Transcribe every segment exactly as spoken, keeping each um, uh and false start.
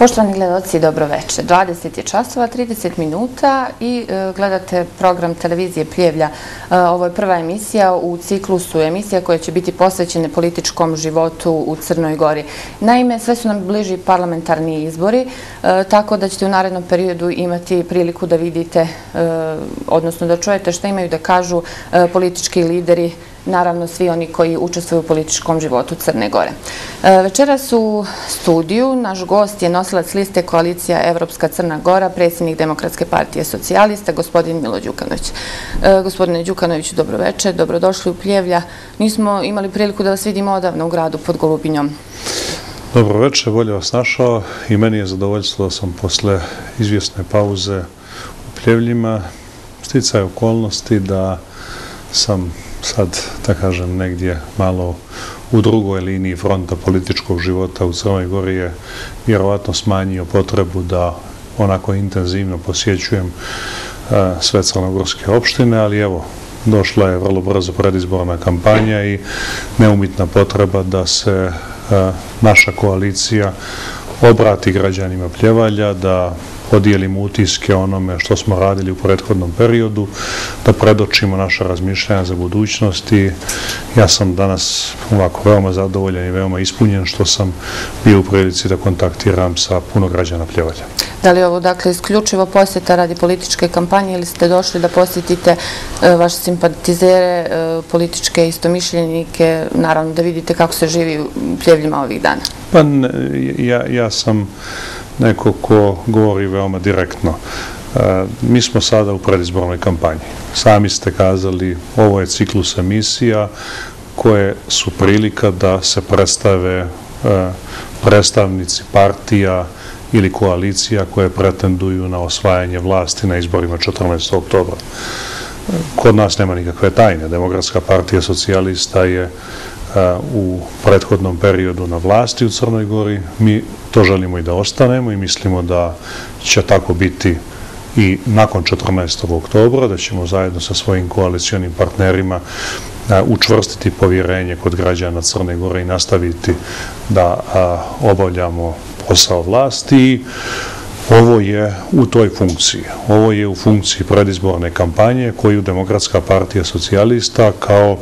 Poštovani gledalci, dobro večer. dvadeset je časova, trideset minuta i gledate program televizije Pljevlja. Ovo je prva emisija u ciklusu emisija koja će biti posvećene političkom životu u Crnoj Gori. Naime, sve su nam bliži parlamentarni izbori, tako da ćete u narednom periodu imati priliku da vidite, odnosno da čujete šta imaju da kažu politički lideri, naravno svi oni koji učestvuju u političkom životu Crne Gore. Večeras u studiju naš gost je nosilac liste Koalicija Evropska Crna Gora, predsjednik Demokratske partije socijalista, gospodin Milo Đukanović. Gospodine Đukanoviću, dobro večer, dobrodošli u Pljevlja. Nismo imali priliku da vas vidimo odavno u gradu pod Golubinjom. Dobro večer, bolje vas našao i meni je zadovoljstvo da sam posle izvjesne pauze u Pljevljima sticaj okolnosti da sam sad, da kažem, negdje malo u drugoj liniji fronta političkog života u Crnoj Gori je vjerovatno smanjio potrebu da onako intenzivno posjećujem sve crnogorske opštine, ali evo, došla je vrlo brzo predizborna kampanja i neumitna potreba da se naša koalicija obrati građanima Pljevalja, da podijelimo utiske onome što smo radili u prethodnom periodu, da predočimo naša razmišljanja za budućnost i ja sam danas ovako veoma zadovoljan i veoma ispunjen što sam bio u prilici da kontaktiram sa puno građana Pljevalja. Da li je ovo dakle isključivo posjeta radi političke kampanje ili ste došli da posjetite vaše simpatizere, političke istomišljenike, naravno da vidite kako se živi u Pljevljima ovih dana? Pa ja, ja sam neko ko govori veoma direktno. Mi smo sada u predizbornoj kampanji. Sami ste kazali, ovo je ciklus emisija koje su prilika da se predstave predstavnici partija ili koalicija koje pretenduju na osvajanje vlasti na izborima četrnaestog oktobra. Kod nas nema nikakve tajne. Demokratska partija socijalista je u prethodnom periodu na vlasti u Crnoj Gori. Mi to želimo i da ostanemo i mislimo da će tako biti i nakon četrnaestog oktobra, da ćemo zajedno sa svojim koalicionim partnerima učvrstiti povjerenje kod građana Crne Gore i nastaviti da obavljamo posao vlasti. Ovo je u toj funkciji. Ovo je u funkciji predizborne kampanje koju Demokratska partija socijalista kao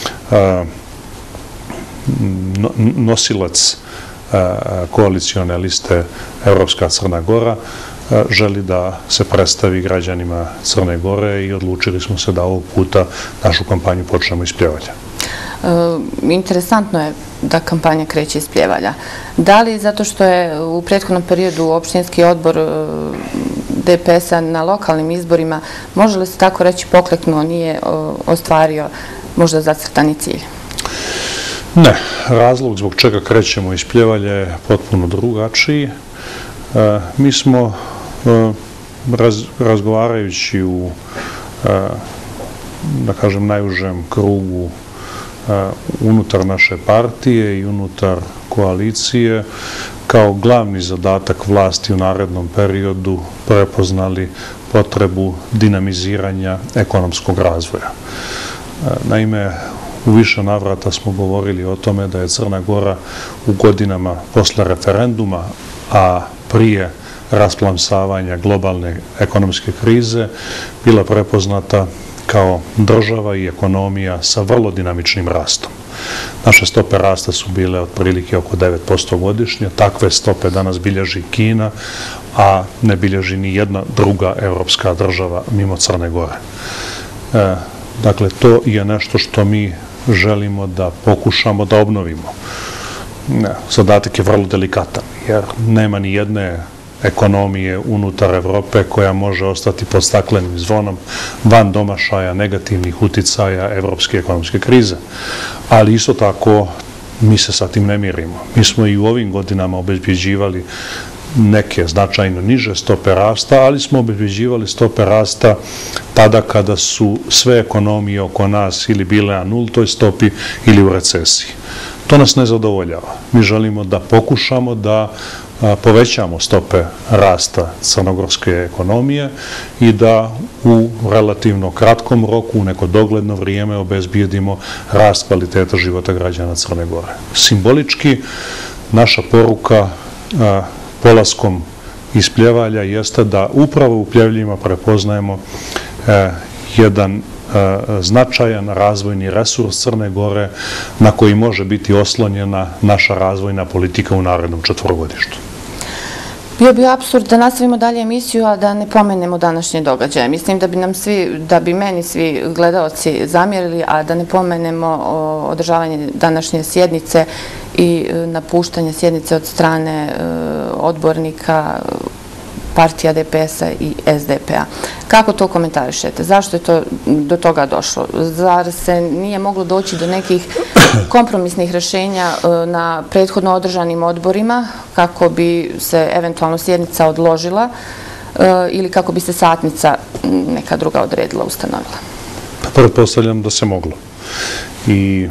nosilac koalicione liste Evropska Crna Gora želi da se predstavi građanima Crne Gore i odlučili smo se da ovog puta našu kampanju počnemo iz Pljevalja. Interesantno je da kampanja kreće iz Pljevalja. Da li zato što je u prethodnom periodu opštinski odbor D P S-a na lokalnim izborima, može li se tako reći pokleknuo, nije ostvario možda zacrtani cilj? Ne, razlog zbog čega krećemo iz Pljevalja je potpuno drugačiji. Mi smo, razgovarajući u, da kažem, najužem krugu unutar naše partije i unutar koalicije, kao glavni zadatak vlasti u narednom periodu prepoznali potrebu dinamiziranja ekonomskog razvoja. Naime, u više navrata smo govorili o tome da je Crna Gora u godinama posle referenduma, a prije rasplamsavanja globalne ekonomske krize, bila prepoznata kao država i ekonomija sa vrlo dinamičnim rastom. Naše stope rasta su bile otprilike oko devet posto godišnje, takve stope danas bilježi Kina, a ne bilježi ni jedna druga evropska država mimo Crne Gore. Dakle, to je nešto što mi želimo da pokušamo da obnovimo. Zadatak je vrlo delikatan, jer nema ni jedne ekonomije unutar Evrope koja može ostati pod staklenim zvonom van domašaja negativnih uticaja evropske ekonomske krize. Ali isto tako mi se sa tim ne mirimo. Mi smo i u ovim godinama obezbjeđivali neke značajno niže stope rasta, ali smo obezbjeđivali stope rasta tada kada su sve ekonomije oko nas ili bile na nultoj stopi ili u recesiji. To nas ne zadovoljava. Mi želimo da pokušamo da povećamo stope rasta crnogorske ekonomije i da u relativno kratkom roku, u neko dogledno vrijeme, obezbijedimo rast kvaliteta života građana Crne Gore. Simbolički, naša poruka polaskom iz Pljevalja jeste da upravo u Pljevljima prepoznajemo jedan značajan razvojni resurs Crne Gore na koji može biti oslonjena naša razvojna politika u narednom četvorogodištu. Bio bi apsurd da nastavimo dalje emisiju, a da ne pomenemo današnje događaje. Mislim da bi nam svi, da bi meni svi gledaoci zamjerili, a da ne pomenemo održavanje današnje sjednice i napuštanje sjednice od strane odbornika partija D P S-a i S D P-a. Kako to komentarišete? Zašto je to do toga došlo? Zar se nije moglo doći do nekih kompromisnih rješenja na prethodno održanim odborima kako bi se eventualno sjednica odložila ili kako bi se satnica neka druga odredila, ustanovila? Pretpostavljam da se moglo. I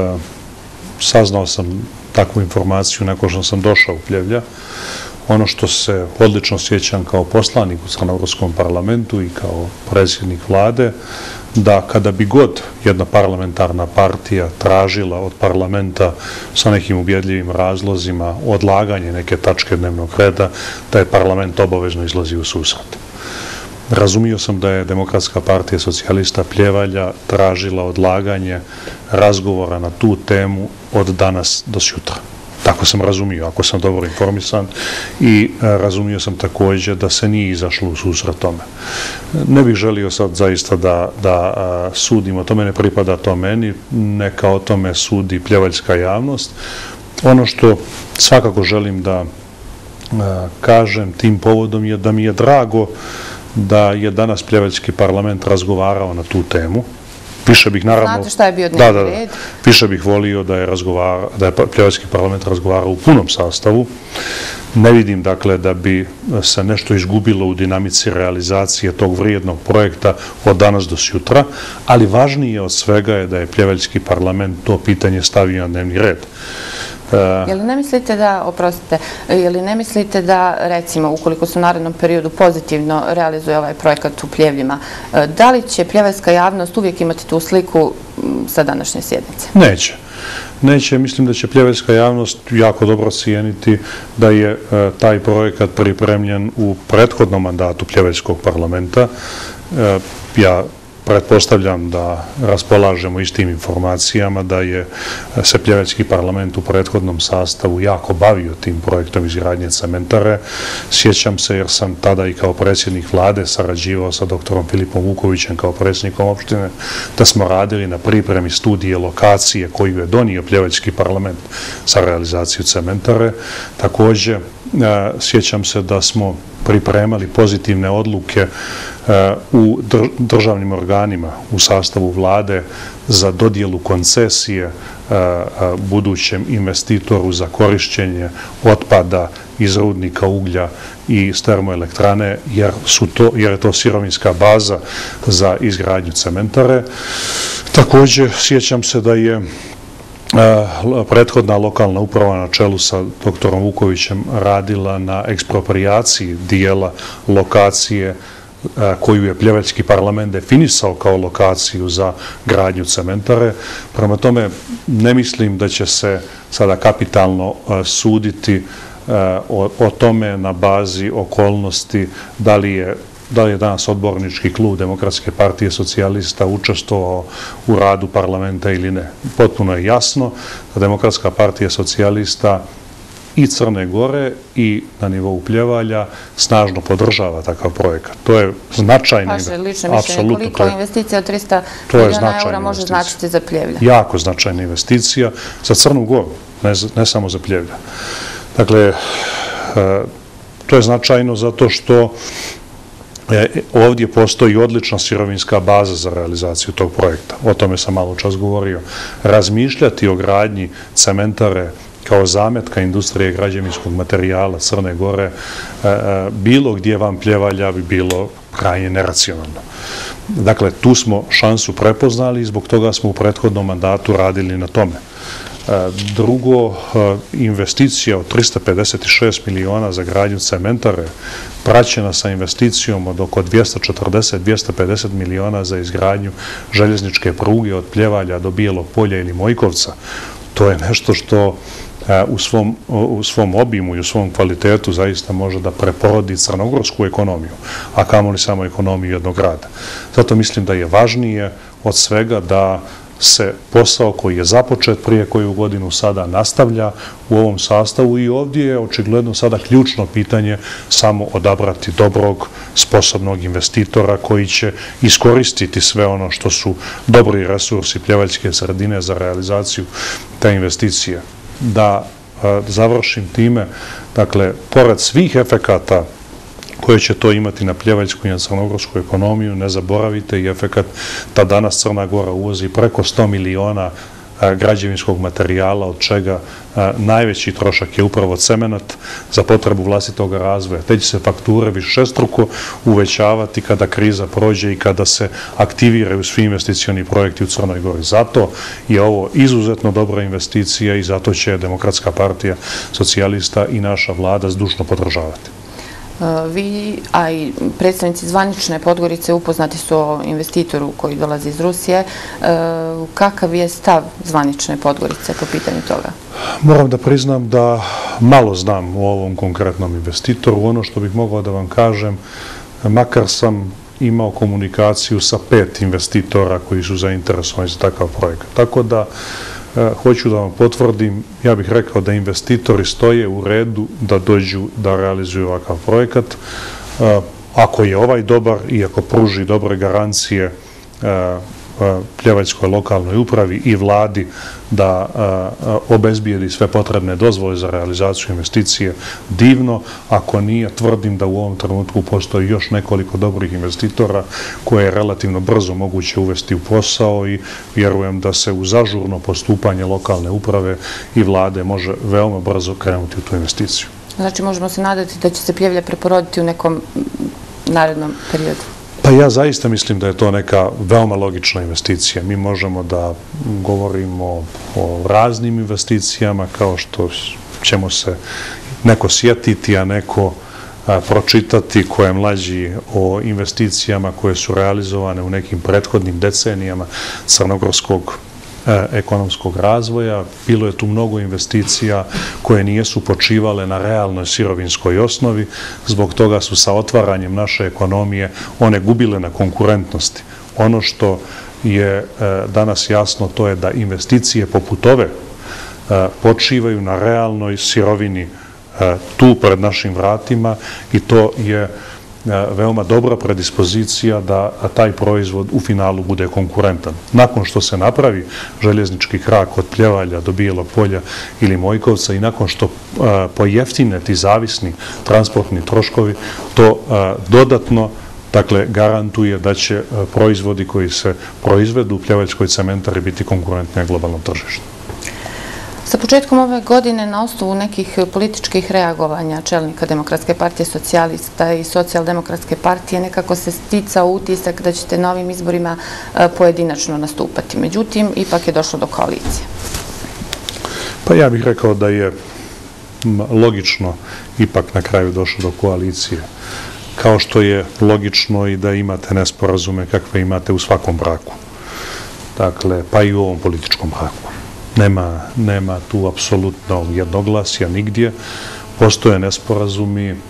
saznao sam takvu informaciju nakon što sam došao u Pljevlja. Ono što se odlično sjećam kao poslanik u Crnogorskom parlamentu i kao predsjednik vlade, da kada bi god jedna parlamentarna partija tražila od parlamenta sa nekim ubjedljivim razlozima odlaganje neke tačke dnevnog reda, da je parlament obavezno izlazio u susret. Razumio sam da je Demokratska partija socijalista Pljevalja tražila odlaganje razgovora na tu temu od danas do sutra. Tako sam razumio, ako sam dobro informisan, i razumio sam također da se nije izašlo u susret tome. Ne bih želio sad zaista da sudim o tome, ne pripada to meni, neka o tome sudi pljevaljska javnost. Ono što svakako želim da kažem tim povodom je da mi je drago da je danas pljevaljski parlament razgovarao na tu temu. Više bih, naravno... Znate šta je bio dnevni red? Više bih volio da je pljevaljski parlament razgovarao u punom sastavu. Ne vidim, dakle, da bi se nešto izgubilo u dinamici realizacije tog vrijednog projekta od danas do sutra, ali važnije od svega je da je pljevaljski parlament to pitanje stavio na dnevni red. Je li ne mislite da, oprostite, je li ne mislite da, recimo, ukoliko se u narednom periodu pozitivno realizuje ovaj projekat u Pljevljima, da li će pljevaljska javnost uvijek imati tu sliku sa današnje sjednice? Neće. Neće. Mislim da će pljevaljska javnost jako dobro cijeniti da je taj projekat pripremljen u prethodnom mandatu pljevaljskog parlamenta. Ja pretpostavljam da raspolažemo istim informacijama, da je se pljevaljski parlament u prethodnom sastavu jako bavio tim projektom izgradnje cementare. Sjećam se jer sam tada i kao predsjednik vlade sarađivao sa doktorom Filipom Vukovićem kao predsjednikom opštine, da smo radili na pripremi studije lokacije koju je donio pljevaljski parlament za realizaciju cementare. Također, sjećam se da smo pripremali pozitivne odluke u državnim organima u sastavu vlade za dodjelu koncesije budućem investitoru za korišćenje otpada iz rudnika uglja i iz termoelektrane, jer je to sirovinska baza za izgradnju cementare. Također, sjećam se da je prethodna lokalna uprava na čelu sa doktorom Vukovićem radila na eksproprijaciji dijela lokacije koju je pljevaljski parlament definisao kao lokaciju za gradnju cementare. Prema tome, ne mislim da će se sada kapitalno suditi o tome na bazi okolnosti da li je da li je danas odbornički klub Demokratske partije socijalista učestvovao u radu parlamenta ili ne. Potpuno je jasno da Demokratska partija socijalista i Crne Gore i na nivou Pljevalja snažno podržava takav projekat. To je značajna investicija. Vaše lično mišljenje, koliko investicija od trista milijuna eura može značiti za Pljevlja? Jako značajna investicija za Crnu Goru, ne samo za Pljevlja. Dakle, to je značajno zato što ovdje postoji odlična sirovinska baza za realizaciju tog projekta. O tome sam malo čas govorio. Razmišljati o gradnji cementare kao zametka industrije građevinskog materijala Crne Gore bilo gdje van Pljevalja bi bilo krajnje neracionalno. Dakle, tu smo šansu prepoznali i zbog toga smo u prethodnom mandatu radili na tome. Drugo, investicija od trista pedeset šest miliona za gradnju cementare praćena sa investicijom od oko dvjesto četrdeset do dvjesto pedeset miliona za izgradnju željezničke pruge od Pljevalja do Bijelog Polja ili Mojkovca. To je nešto što u svom, u svom obimu i u svom kvalitetu zaista može da preporodi crnogorsku ekonomiju, a kamoli samo ekonomiju jednog grada. Zato mislim da je važnije od svega da se posao koji je započet prije koju godinu sada nastavlja u ovom sastavu i ovdje je očigledno sada ključno pitanje samo odabrati dobrog, sposobnog investitora koji će iskoristiti sve ono što su dobri resursi pljevaljske sredine za realizaciju te investicije. Da završim time, dakle, pored svih efekata koje će to imati na pljevaljsku i na crnogorsku ekonomiju, ne zaboravite i efekat da danas Crna Gora uvozi preko sto miliona građevinskog materijala, od čega najveći trošak je upravo cemenat za potrebu vlastitog razvoja. Te će se fakture višestruko uvećavati kada kriza prođe i kada se aktiviraju svi investicioni projekti u Crnoj Gori. Zato je ovo izuzetno dobra investicija i zato će Demokratska partija socijalista i naša vlada zdušno podržavati. Vi, a i predstavnici zvanične Podgorice upoznati su o investitoru koji dolazi iz Rusije. Kakav je stav zvanične Podgorice po pitanju toga? Moram da priznam da malo znam o ovom konkretnom investitoru. Ono što bih mogao da vam kažem, makar sam imao komunikaciju sa pet investitora koji su zainteresovani za takav projekat. Tako da hoću da vam potvrdim, ja bih rekao da investitori stoje u redu da dođu da realizuju ovakav projekat. Ako je ovaj dobar i ako pruži dobre garancije pljevaljskoj lokalnoj upravi i vladi da obezbijedi sve potrebne dozvole za realizaciju investicije, divno. Ako nije, tvrdim da u ovom trenutku postoji još nekoliko dobrih investitora koje je relativno brzo moguće uvesti u posao i vjerujem da se uz ažurno postupanje lokalne uprave i vlade može veoma brzo krenuti u tu investiciju. Znači, možemo se nadati da će se Pljevlja preporoditi u nekom narednom periodu? Pa ja zaista mislim da je to neka veoma logična investicija. Mi možemo da govorimo o raznim investicijama kao što ćemo se neko sjetiti, a neko pročitati ko je mlađi o investicijama koje su realizovane u nekim prethodnim decenijama crnogorskog ekonomskog razvoja. Bilo je tu mnogo investicija koje nijesu počivale na realnoj sirovinskoj osnovi. Zbog toga su sa otvaranjem naše ekonomije one gubile na konkurentnosti. Ono što je danas jasno, to je da investicije poput ove počivaju na realnoj sirovini tu pred našim vratima i to je veoma dobra predispozicija da taj proizvod u finalu bude konkurentan. Nakon što se napravi željeznički krak od Pljevalja do Bijelog Polja ili Mojkovca i nakon što pojeftine ti zavisni transportni troškovi, to dodatno dakle, garantuje da će proizvodi koji se proizvedu u pljevaljskoj cementari biti konkurentni na globalnom tržištu. Sa početkom ove godine, na osnovu nekih političkih reagovanja čelnika Demokratske partije socijalista i socijaldemokratske partije, nekako se sticao utisak da ćete na ovim izborima pojedinačno nastupati. Međutim, ipak je došlo do koalicije. Pa ja bih rekao da je logično ipak na kraju došlo do koalicije. Kao što je logično i da imate nesporazume kakve imate u svakom braku. Dakle, pa i u ovom političkom braku. Nema, nema tu apsolutno jednoglasja nigdje, postoje nesporazumi. E,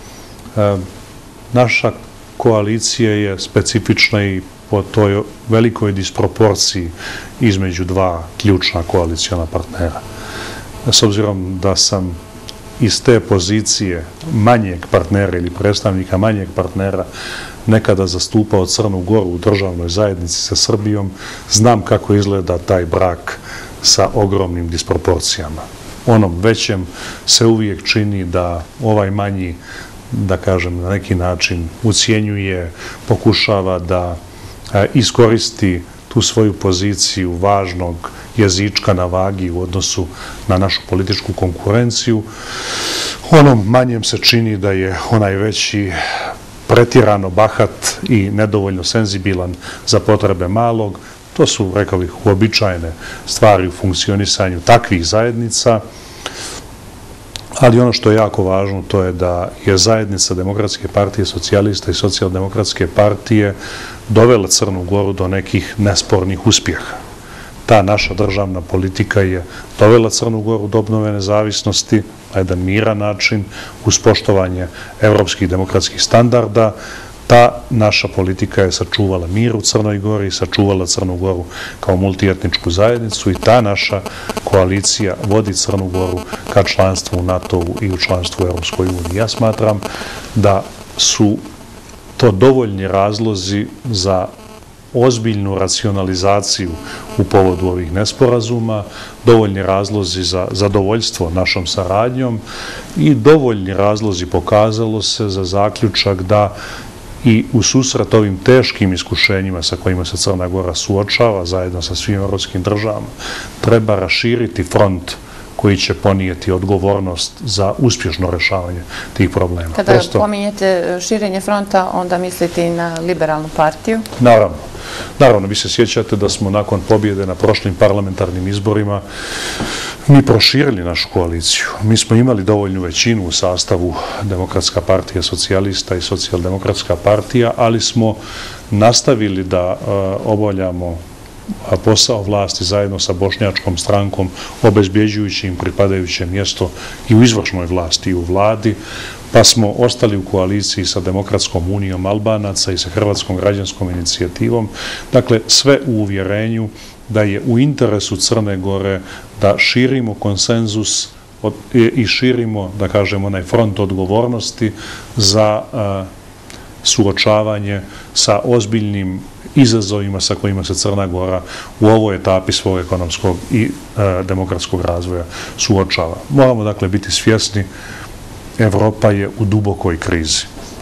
naša koalicija je specifična i po toj velikoj disproporciji između dva ključna koalicijona partnera. S obzirom da sam iz te pozicije manjeg partnera ili predstavnika manjeg partnera nekada zastupao Crnu Goru u državnoj zajednici sa Srbijom, znam kako izgleda taj brak sa ogromnim disproporcijama. Onom većem se uvijek čini da ovaj manji, da kažem, na neki način ucijenjuje, pokušava da iskoristi tu svoju poziciju važnog jezička na vagi u odnosu na našu političku konkurenciju. Onom manjem se čini da je onaj veći pretjerano bahat i nedovoljno senzibilan za potrebe malog. To su, rekao bih, uobičajene stvari u funkcionisanju takvih zajednica, ali ono što je jako važno to je da je zajednica Demokratske partije socijalista i socijaldemokratske partije dovela Crnu Goru do nekih nespornih uspjeha. Ta naša državna politika je dovela Crnu Goru do obnove nezavisnosti na jedan miran način, uz poštovanje evropskih demokratskih standarda. Ta naša politika je sačuvala mir u Crnoj Gori, sačuvala Crnu Goru kao multietničku zajednicu i ta naša koalicija vodi Crnu Goru ka članstvu u NATO-u i u članstvu u Evropskoj uniji. Ja smatram da su to dovoljni razlozi za ozbiljnu racionalizaciju u povodu ovih nesporazuma, dovoljni razlozi za zadovoljstvo našom saradnjom i dovoljni razlozi, pokazalo se, za zaključak da i u susret ovim teškim iskušenjima sa kojima se Crna Gora suočava zajedno sa svim evropskim državama, treba raširiti front koji će ponijeti odgovornost za uspješno rešavanje tih problema. Kada pominjete širenje fronta, onda mislite i na liberalnu partiju? Naravno. Naravno, vi se sjećate da smo nakon pobjede na prošlim parlamentarnim izborima mi proširili našu koaliciju. Mi smo imali dovoljnu većinu u sastavu Demokratska partija socijalista i Socijaldemokratska partija, ali smo nastavili da obavljamo posao vlasti zajedno sa bošnjačkom strankom, obezbjeđujući im pripadajuće mjesto i u izvršnoj vlasti i u vladi, pa smo ostali u koaliciji sa Demokratskom unijom Albanaca i sa Hrvatskom građanskom inicijativom. Dakle, sve u uvjerenju da je u interesu Crne Gore da širimo konsenzus i širimo, da kažemo, onaj front odgovornosti za suočavanje sa ozbiljnim izazovima sa kojima se Crna Gora u ovoj etapi svog ekonomskog i demokratskog razvoja suočava. Moramo, dakle, biti svjesni, Evropa je u dubokoj krizi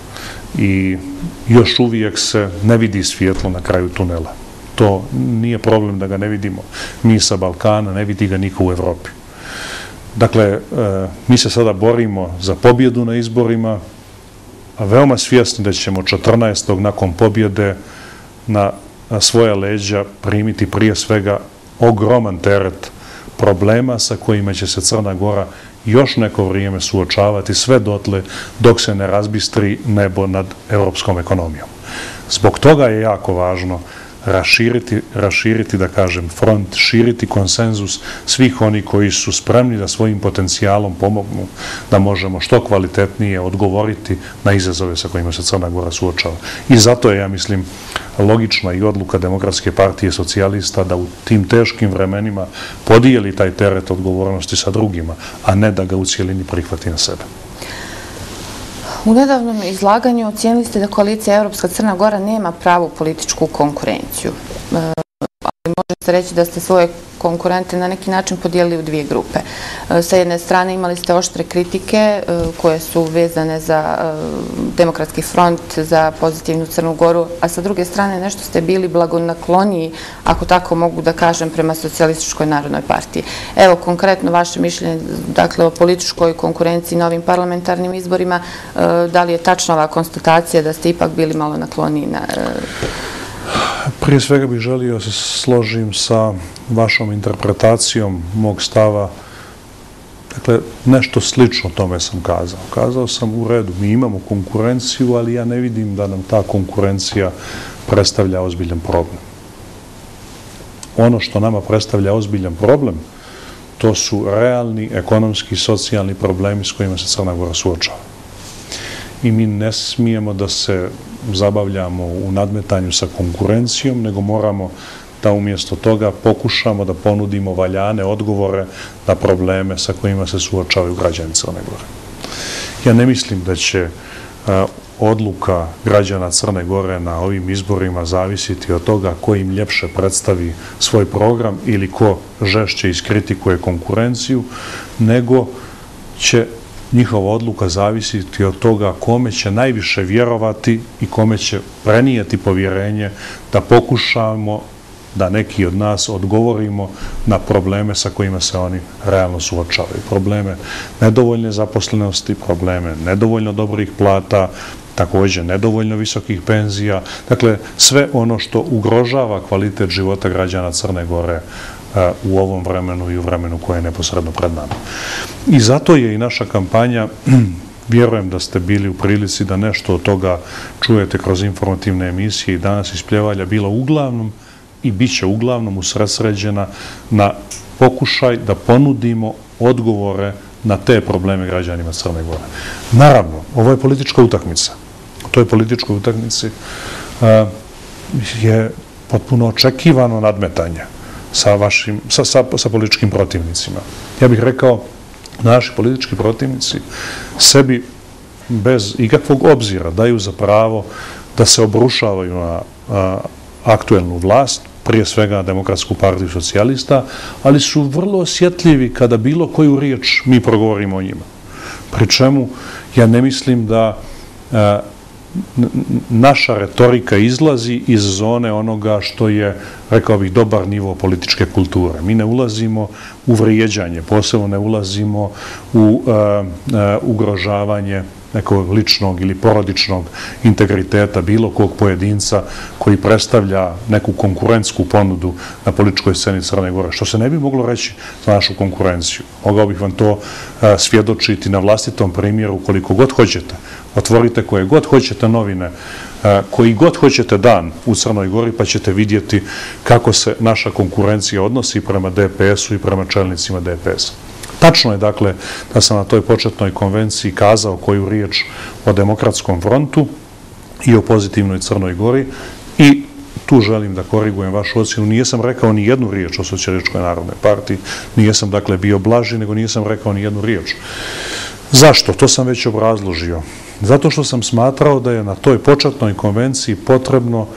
i još uvijek se ne vidi svjetlo na kraju tunela. To nije problem da ga ne vidimo. Mi sa Balkana, ne vidi ga niko u Evropi. Dakle, mi se sada borimo za pobjedu na izborima, a veoma svjesni da ćemo četrnaestog nakon pobjede na svoja leđa primiti prije svega ogroman teret problema sa kojima će se Crna Gora još neko vrijeme suočavati, sve dotle dok se ne razbistri nebo nad evropskom ekonomijom. Zbog toga je jako važno raširiti, raširiti, da kažem, front, širiti konsenzus svih oni koji su spremni da svojim potencijalom pomognu da možemo što kvalitetnije odgovoriti na izazove sa kojima se Crna Gora suočava. I zato je, ja mislim, logična i odluka Demokratske partije socijalista da u tim teškim vremenima podijeli taj teret odgovornosti sa drugima, a ne da ga u cijelini prihvati na sebe. U nedavnom izlaganju ocijenili ste da koalicija Evropska Crna Gora nema pravu političku konkurenciju. Ali može se reći da ste svoje konkurente na neki način podijelili u dvije grupe. Sa jedne strane imali ste oštre kritike koje su vezane za Demokratski front, za pozitivnu Crnu Goru, a sa druge strane nešto ste bili blagonakloniji, ako tako mogu da kažem, prema Socijalističkoj narodnoj partiji. Evo, konkretno vaše mišljenje, dakle, o političkoj konkurenciji na ovim parlamentarnim izborima, da li je tačna ova konstatacija da ste ipak bili malo nakloniji na... Prije svega bih želio se složim sa vašom interpretacijom mog stava. Dakle, nešto slično tome sam kazao. Kazao sam u redu, mi imamo konkurenciju, ali ja ne vidim da nam ta konkurencija predstavlja ozbiljan problem. Ono što nama predstavlja ozbiljan problem, to su realni ekonomski i socijalni problemi s kojima se Crna Gora suočava. I mi ne smijemo da se zabavljamo u nadmetanju sa konkurencijom, nego moramo da umjesto toga pokušamo da ponudimo valjane odgovore na probleme sa kojima se suočavaju građani Crne Gore. Ja ne mislim da će odluka građana Crne Gore na ovim izborima zavisiti od toga ko im ljepše predstavi svoj program ili ko žešće iskritikuje konkurenciju, nego će njihova odluka zavisiti od toga kome će najviše vjerovati i kome će prenijeti povjerenje da pokušamo da neki od nas odgovorimo na probleme sa kojima se oni realno suočavaju. Probleme nedovoljne zaposlenosti, probleme nedovoljno dobrih plata, također nedovoljno visokih penzija. Dakle, sve ono što ugrožava kvalitet života građana Crne Gore u ovom vremenu i u vremenu koje je neposredno pred nama. I zato je i naša kampanja, vjerujem da ste bili u prilici da nešto od toga čujete kroz informativne emisije i danas iz Pljevalja, bila uglavnom i bit će uglavnom usredsređena na pokušaj da ponudimo odgovore na te probleme građanima Crne Gore. Naravno, ovo je politička utakmica. U toj političkoj utakmici je potpuno očekivano nadmetanje sa, vašim, sa, sa, sa političkim protivnicima. Ja bih rekao, naši politički protivnici sebi bez ikakvog obzira daju za pravo da se obrušavaju na a, aktuelnu vlast, prije svega Demokratsku partiju socijalista, ali su vrlo osjetljivi kada bilo koju riječ mi progovorimo o njima. Pri čemu ja ne mislim da a, naša retorika izlazi iz zone onoga što je, rekao bih, dobar nivo političke kulture. Mi ne ulazimo u vrijeđanje, posebno ne ulazimo u uh, uh, ugrožavanje nekog ličnog ili porodičnog integriteta bilo kog pojedinca koji predstavlja neku konkurentsku ponudu na političkoj sceni Crne Gore, što se ne bi moglo reći za našu konkurenciju. Mogao bih vam to uh, svjedočiti na vlastitom primjeru koliko god hoćete. Otvorite koje god hoćete novine, koji god hoćete dan u Crnoj Gori, pa ćete vidjeti kako se naša konkurencija odnosi prema D P S-u i prema čelnicima D P S-a. Tačno je, dakle, da sam na toj početnoj konvenciji kazao koju riječ o Demokratskom frontu i o pozitivnoj Crnoj Gori i tu želim da korigujem vašu ocjenu. Nijesam rekao ni jednu riječ o Socijalističkoj narodnoj partiji, nijesam, dakle, bio blaži, nego nisam rekao ni jednu riječ. Zašto? To sam već obrazložio. Zato što sam smatrao da je na toj početnoj konvenciji potrebno uh,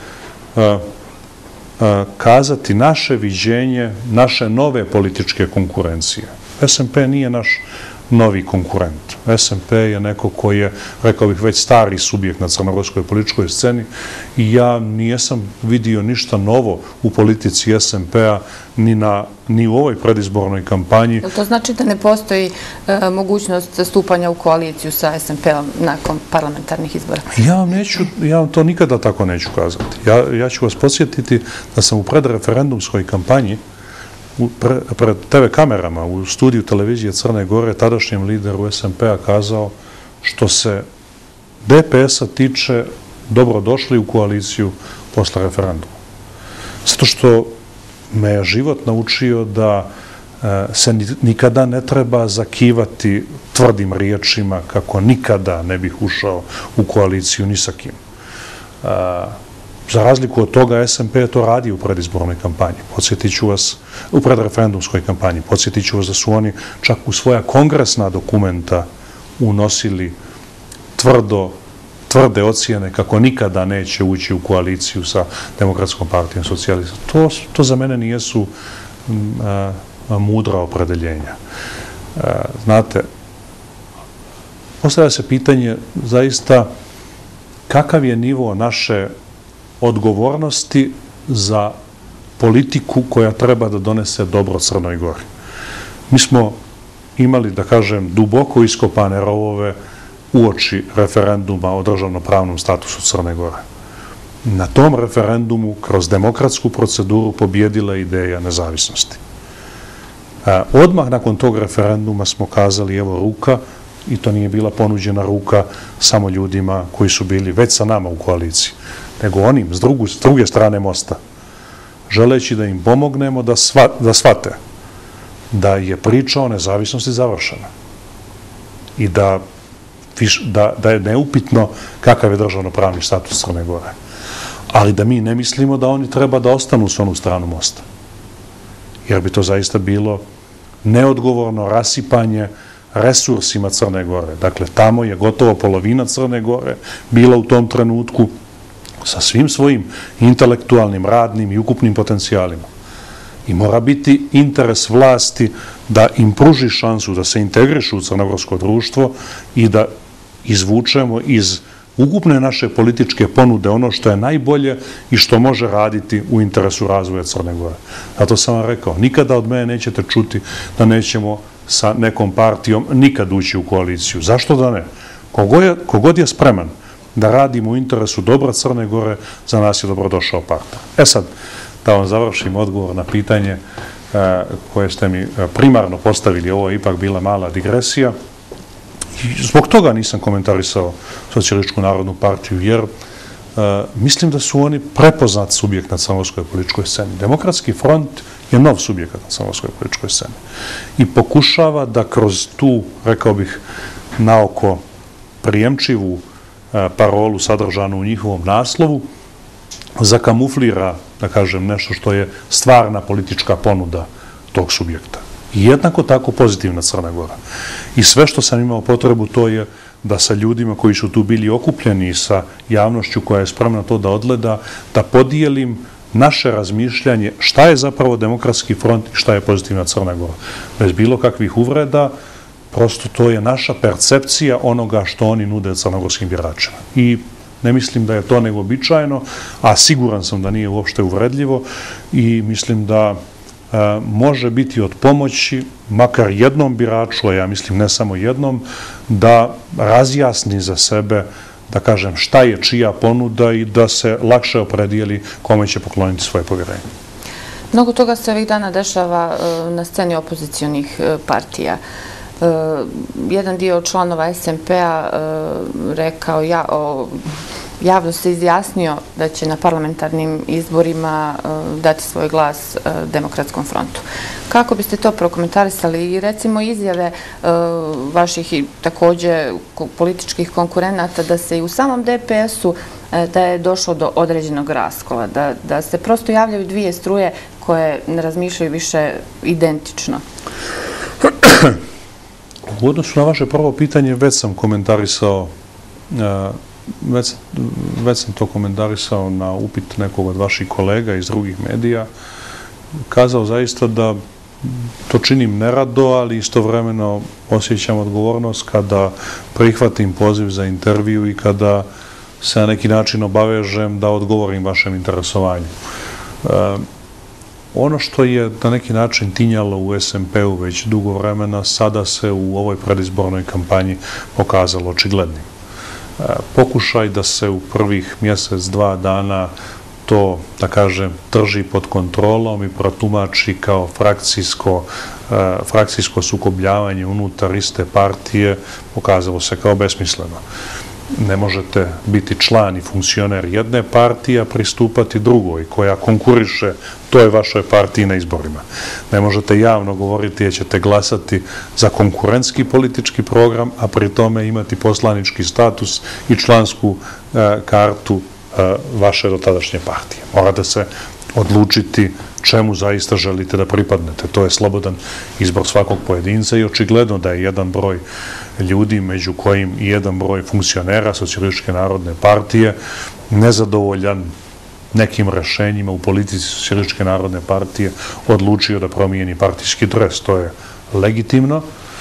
uh, kazati naše viđenje, naše nove političke konkurencije. S M P nije naš novi konkurent. S M P je neko koji je, rekao bih, već stari subjekt na crnogorskoj političkoj sceni i ja nijesam vidio ništa novo u politici S M P-a ni, na, ni u ovoj predizbornoj kampanji. To znači da ne postoji e, mogućnost stupanja u koaliciju sa S M P-om nakon parlamentarnih izbora? Ja vam, neću, ja vam to nikada tako neću kazati. Ja, ja ću vas podsjetiti da sam u predreferendumskoj kampanji Pre, pred T V kamerama u studiju televizije Crne Gore tadašnjem lideru S M P-a kazao što se D P S-a tiče dobrodošli u koaliciju posle referenduma. Zato što me je život naučio da e, se nikada ne treba zakivati tvrdim riječima kako nikada ne bih ušao u koaliciju ni sa kim. E, Za razliku od toga, S M P je to radio u predizbornoj kampanji. Podsjetit ću vas, u predreferendumskoj kampanji, podsjetit ću vas da su oni čak u svoja kongresna dokumenta unosili tvrdo, tvrde ocjene kako nikada neće ući u koaliciju sa Demokratskom partijom socijalista. To, to za mene nijesu a, a, mudra opredeljenja. A, znate, postavlja se pitanje zaista kakav je nivo naše odgovornosti za politiku koja treba da donese dobro Crnoj Gori. Mi smo imali, da kažem, duboko iskopane rovove uoči referenduma o državnopravnom statusu Crne Gore. Na tom referendumu, kroz demokratsku proceduru, pobjedila je ideja nezavisnosti. Odmah nakon tog referenduma smo kazali, evo ruka, i to nije bila ponuđena ruka samo ljudima koji su bili već sa nama u koaliciji, nego onim s, drugu, s druge strane mosta, želeći da im pomognemo da, sva, da shvate da je priča o nezavisnosti završena i da, da, da je neupitno kakav je državnopravni status Crne Gore. Ali da mi ne mislimo da oni treba da ostanu s onu stranu mosta. Jer bi to zaista bilo neodgovorno rasipanje resursima Crne Gore. Dakle, tamo je gotovo polovina Crne Gore bila u tom trenutku sa svim svojim intelektualnim, radnim i ukupnim potencijalima. I mora biti interes vlasti da im pruži šansu da se integrišu u crnogorsko društvo i da izvučemo iz ukupne naše političke ponude ono što je najbolje i što može raditi u interesu razvoja Crne Gore. Zato sam vam rekao, nikada od mene nećete čuti da nećemo sa nekom partijom nikad ući u koaliciju. Zašto da ne? Kogod je, kogod je spreman da radimo u interesu dobra Crne Gore, za nas je dobrodošao partner. E sad, da vam završim odgovor na pitanje koje ste mi primarno postavili, ovo je ipak bila mala digresija. I zbog toga nisam komentarisao Socijalističku narodnu partiju, jer mislim da su oni prepoznat subjekt na crnogorskoj političkoj sceni. Demokratski front je nov subjekt na crnogorskoj političkoj sceni i pokušava da kroz tu, rekao bih, naoko prijemčivu parolu sadržanu u njihovom naslovu zakamuflira, da kažem, nešto što je stvarna politička ponuda tog subjekta. I jednako tako pozitivna Crna Gora. I sve što sam imao potrebu to je da sa ljudima koji su tu bili okupljeni i sa javnošću koja je spremna to da odgleda, da podijelim naše razmišljanje šta je zapravo Demokratski front i šta je pozitivna Crna Gora. Bez bilo kakvih uvreda, prosto to je naša percepcija onoga što oni nude crnogorskim biračima. I ne mislim da je to neobičajno, a siguran sam da nije uopšte uvredljivo i mislim da može biti od pomoći makar jednom biraču, a ja mislim ne samo jednom, da razjasni za sebe, da kažem, šta je čija ponuda i da se lakše opredijeli kome će pokloniti svoje povjerenje. Mnogo toga se ovih dana dešava na sceni opozicionih partija. Jedan dio članova S M P-a rekao, javno se izjasnio da će na parlamentarnim izborima dati svoj glas Demokratskom frontu. Kako biste to prokomentarisali i recimo izjave vaših i također političkih konkurenata da se i u samom D P S-u da je došlo do određenog raskola, da se prosto javljaju dvije struje koje ne razmišljaju više identično? U odnosu na vaše prvo pitanje već sam komentarisao Već sam to komentarisao na upit nekog od vaših kolega iz drugih medija, kazao zaista da to činim nerado, ali istovremeno osjećam odgovornost kada prihvatim poziv za intervju i kada se na neki način obavežem da odgovorim vašem interesovanju. Ono što je na neki način tinjalo u S M P-u već dugo vremena, sada se u ovoj predizbornoj kampanji pokazalo očiglednim. Pokušaj da se u prvih mjesec, dva dana to, da kažem, drži pod kontrolom i protumači kao frakcijsko sukobljavanje unutar iste partije, pokazalo se kao besmisleno. Ne možete biti član i funkcioner jedne partije, a pristupati drugoj koja konkuriše toj vašoj partiji na izborima. Ne možete javno govoriti da ćete glasati za konkurentski politički program, a pri tome imati poslanički status i člansku kartu vaše dotadašnje partije. Morate se odlučiti čemu zaista želite da pripadnete. To je slobodan izbor svakog pojedinca i očigledno da je jedan broj ljudi, među kojim i jedan broj funkcionera Socijalističke narodne partije, nezadovoljan nekim rešenjima u politici Socijalističke narodne partije, odlučio da promijeni partijski dres. To je legitimno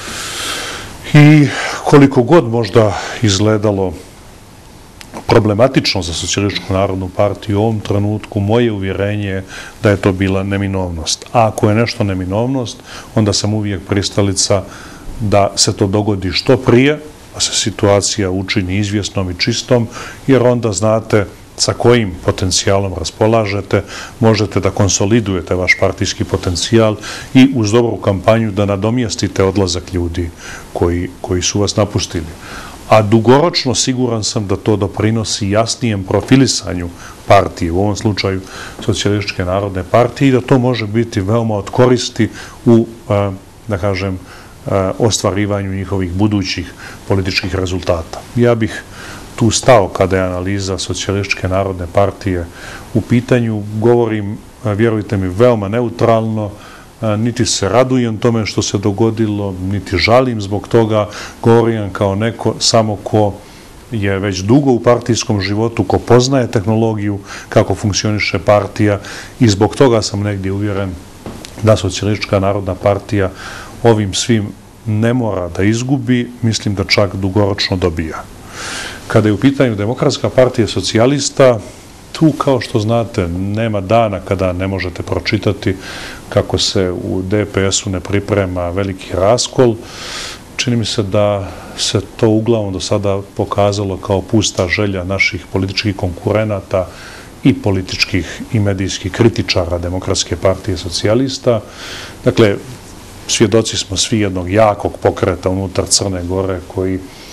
i koliko god možda izgledalo problematično za Socijalističku narodnu partiju u ovom trenutku, moje uvjerenje je da je to bila neminovnost. A ako je nešto neminovnost, onda sam uvijek pristalica da se to dogodi što prije, da se situacija učini izvjesnom i čistom, jer onda znate sa kojim potencijalom raspolažete, možete da konsolidujete vaš partijski potencijal i uz dobru kampanju da nadomjestite odlazak ljudi koji su vas napustili. A dugoročno siguran sam da to doprinosi jasnijem profilisanju partije, u ovom slučaju Socijalističke narodne partije, i da to može biti veoma od koristi u, da kažem, ostvarivanju njihovih budućih političkih rezultata. Ja bih tu stao kada je analiza Socijalističke narodne partije u pitanju. Govorim, vjerujte mi, veoma neutralno, niti se radujem tome što se dogodilo, niti žalim zbog toga, govorim kao neko samo ko je već dugo u partijskom životu, ko poznaje tehnologiju, kako funkcioniše partija, i zbog toga sam negdje uvjeren da Socijalistička narodna partija ovim svim ne mora da izgubi, mislim da čak dugoročno dobija. Kada je u pitanju Demokratska partija socijalista, tu, kao što znate, nema dana kada ne možete pročitati kako se u D P S-u ne priprema veliki raskol. Čini mi se da se to uglavnom do sada pokazalo kao pusta želja naših političkih konkurenata i političkih i medijskih kritičara Demokratske partije socijalista. Dakle, svjedoci smo svi jednog jakog pokreta unutar Crne Gore koji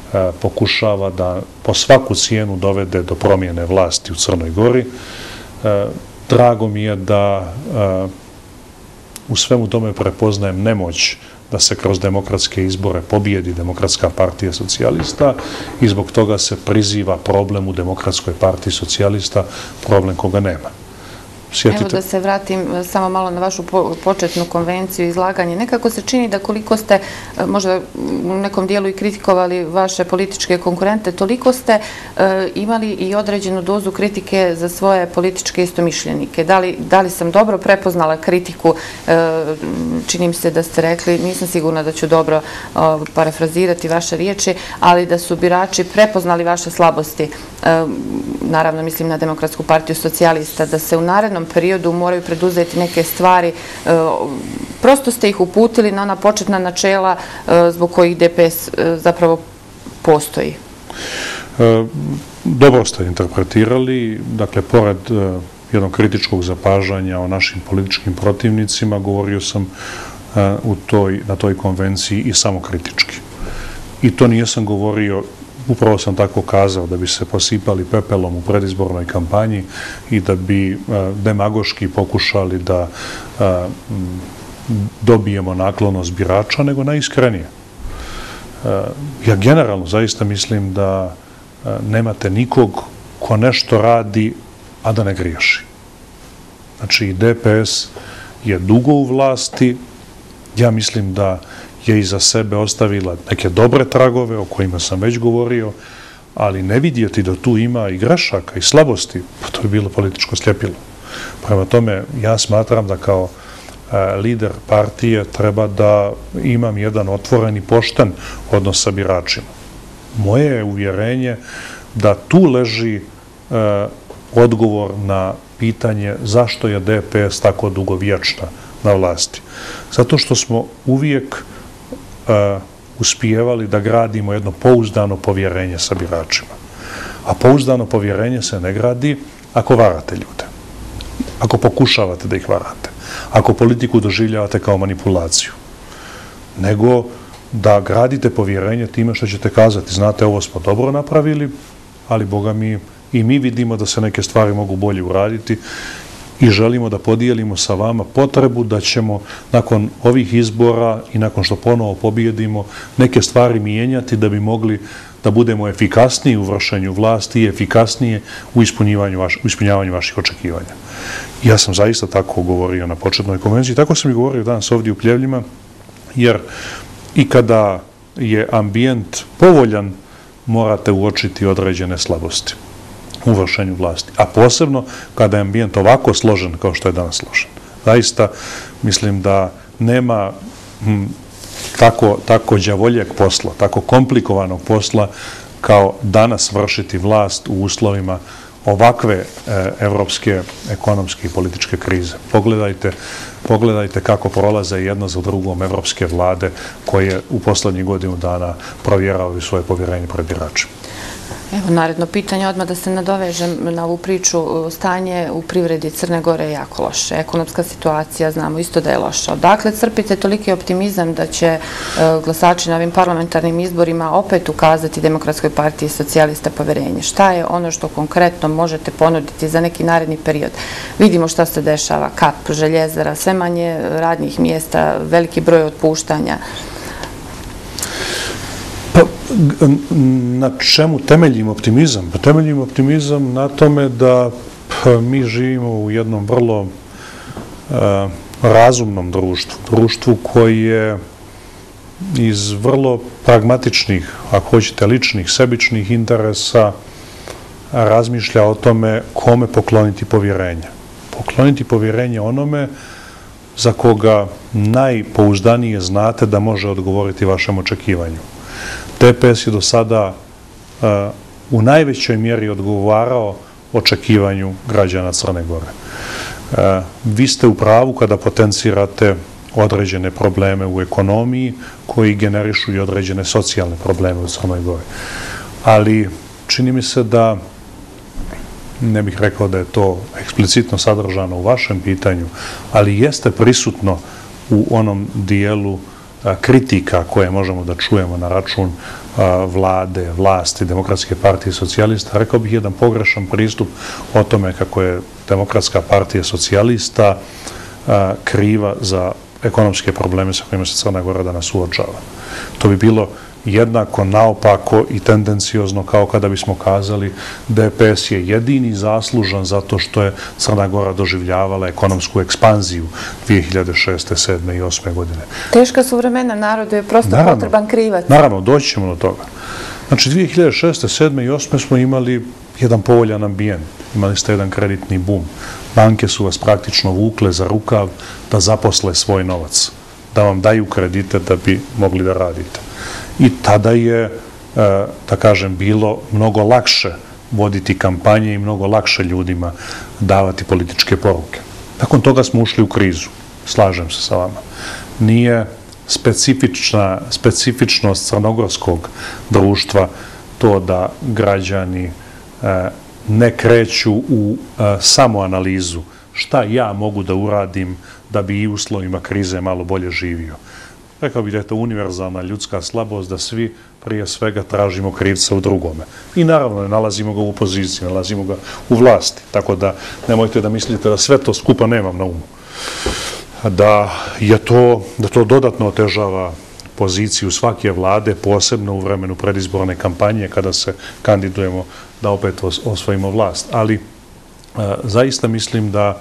pokušava da po svaku cijenu dovede do promjene vlasti u Crnoj Gori. Drago mi je da u svemu tome prepoznajem nemoć da se kroz demokratske izbore pobijedi Demokratska partija socijalista i zbog toga se priziva problem u Demokratskoj partiji socijalista, problem koga nema. Evo da se vratim samo malo na vašu početnu konvenciju, izlaganje. Nekako se čini da koliko ste, možda u nekom dijelu i kritikovali vaše političke konkurente, toliko ste imali i određenu dozu kritike za svoje političke istomišljenike. Da li sam dobro prepoznala kritiku? Čini mi se da ste rekli, nisam sigurna da ću dobro parafrazirati vaše riječi, ali da su birači prepoznali vaše slabosti. Naravno, mislim na Demokratsku partiju socijalista, da se u narednom periodu moraju preduzeti neke stvari. Prosto ste ih uputili na ona početna načela zbog kojih D P S zapravo postoji. Dobro ste interpretirali. Dakle, pored jednog kritičkog zapažanja o našim političkim protivnicima, govorio sam na toj konvenciji i samo kritički. I to nijesam govorio, upravo sam tako kazao, da bi se posipali pepelom u predizbornoj kampanji i da bi demagoški pokušali da dobijemo naklonost birača, nego najiskrenije. Ja generalno zaista mislim da nemate nikog ko nešto radi, a da ne griješi. Znači, D P S je dugo u vlasti. Ja mislim da je iza sebe ostavila neke dobre tragove o kojima sam već govorio, ali ne vidjeti da tu ima i grešaka i slabosti, pa to je bilo političko sljepilo. Prema tome, ja smatram da kao lider partije treba da imam jedan otvoren i pošten odnos sa biračima. Moje je uvjerenje da tu leži odgovor na pitanje zašto je D P S tako dugovječna na vlasti. Zato što smo uvijek uspijevali da gradimo jedno pouzdano povjerenje sa biračima. A pouzdano povjerenje se ne gradi ako varate ljude, ako pokušavate da ih varate, ako politiku doživljavate kao manipulaciju, nego da gradite povjerenje time što ćete kazati, znate, ovo smo dobro napravili, ali Boga mi i mi vidimo da se neke stvari mogu bolje uraditi i želimo da podijelimo sa vama potrebu da ćemo nakon ovih izbora i nakon što ponovo pobijedimo neke stvari mijenjati da bi mogli da budemo efikasniji u vršenju vlasti i efikasnije u ispunjavanju vaših očekivanja. Ja sam zaista tako govorio na početnoj konvenciji, tako sam i govorio danas ovdje u Pljevljima, jer i kada je ambijent povoljan, morate uočiti određene slabosti u vršenju vlasti. A posebno kada je ambijent ovako složen kao što je danas složen. Zaista mislim da nema tako đavoljeg posla, tako komplikovanog posla kao danas vršiti vlast u uslovima ovakve evropske ekonomske i političke krize. Pogledajte, pogledajte kako prolaze jedna za drugom evropske vlade koje u poslednjih godinu dana provjeravaju svoje povjerenje pred biračima. Evo, naredno pitanje, odmah da se nadovežem na ovu priču. Stanje u privredi Crne Gore je jako loše. Ekonomska situacija, znamo isto da je loša. Odakle crpite toliki optimizam da će glasači na ovim parlamentarnim izborima opet ukazati Demokratskoj partiji socijalista poverenje? Šta je ono što konkretno možete ponuditi za neki naredni period? Vidimo šta se dešava, Kap, Željezara, sve manje radnih mjesta, veliki broj otpuštanja. Na čemu temeljim optimizam? Temeljim optimizam na tome da mi živimo u jednom vrlo razumnom društvu. Društvu koje iz vrlo pragmatičnih, ako hoćete ličnih, sebičnih interesa razmišlja o tome kome pokloniti povjerenje. Pokloniti povjerenje onome za koga najpouzdanije znate da može odgovoriti vašem očekivanju. D P S je do sada u najvećoj mjeri odgovarao očekivanju građana Crne Gore. Vi ste u pravu kada potencirate određene probleme u ekonomiji koji generišu i određene socijalne probleme u Crnoj Gori. Ali čini mi se da, ne bih rekao da je to eksplicitno sadržano u vašem pitanju, ali jeste prisutno u onom dijelu kritika koje možemo da čujemo na račun vlade, vlasti, Demokratske partije socijalista, rekao bih jedan pogrešan pristup o tome kako je Demokratska partija socijalista kriva za ekonomske probleme sa kojima se Crna Gora danas suočava. To bi bilo jednako naopako i tendenciozno kao kada bismo kazali D P S je jedini zaslužan zato što je Crna Gora doživljavala ekonomsku ekspanziju dvije hiljade šeste, sedme i osme godine. Teška su vremena, narodu je prosto potreban krivac. Naravno, doći ćemo do toga. Znači, dvije hiljade šeste, sedme i osme smo imali jedan povoljan ambijent. Imali ste jedan kreditni bum. Banke su vas praktično vukle za rukav da zaposle svoj novac, da vam daju kredite da bi mogli da radite. I tada je, da kažem, bilo mnogo lakše voditi kampanje i mnogo lakše ljudima davati političke poruke. Nakon toga smo ušli u krizu, slažem se sa vama. Nije specifičnost crnogorskog društva to da građani ne kreću u samoanalizu šta ja mogu da uradim da bi i u uslovima krize malo bolje živio. Rekao bih da je to univerzalna ljudska slabost, da svi prije svega tražimo krivca u drugome. I naravno ne nalazimo ga u opoziciji, nalazimo ga u vlasti. Tako da nemojte da mislite da sve to skupa nemam na umu. Da je to, da to dodatno otežava poziciju svake vlade, posebno u vremenu predizborne kampanje kada se kandidujemo da opet osvojimo vlast. Ali zaista mislim da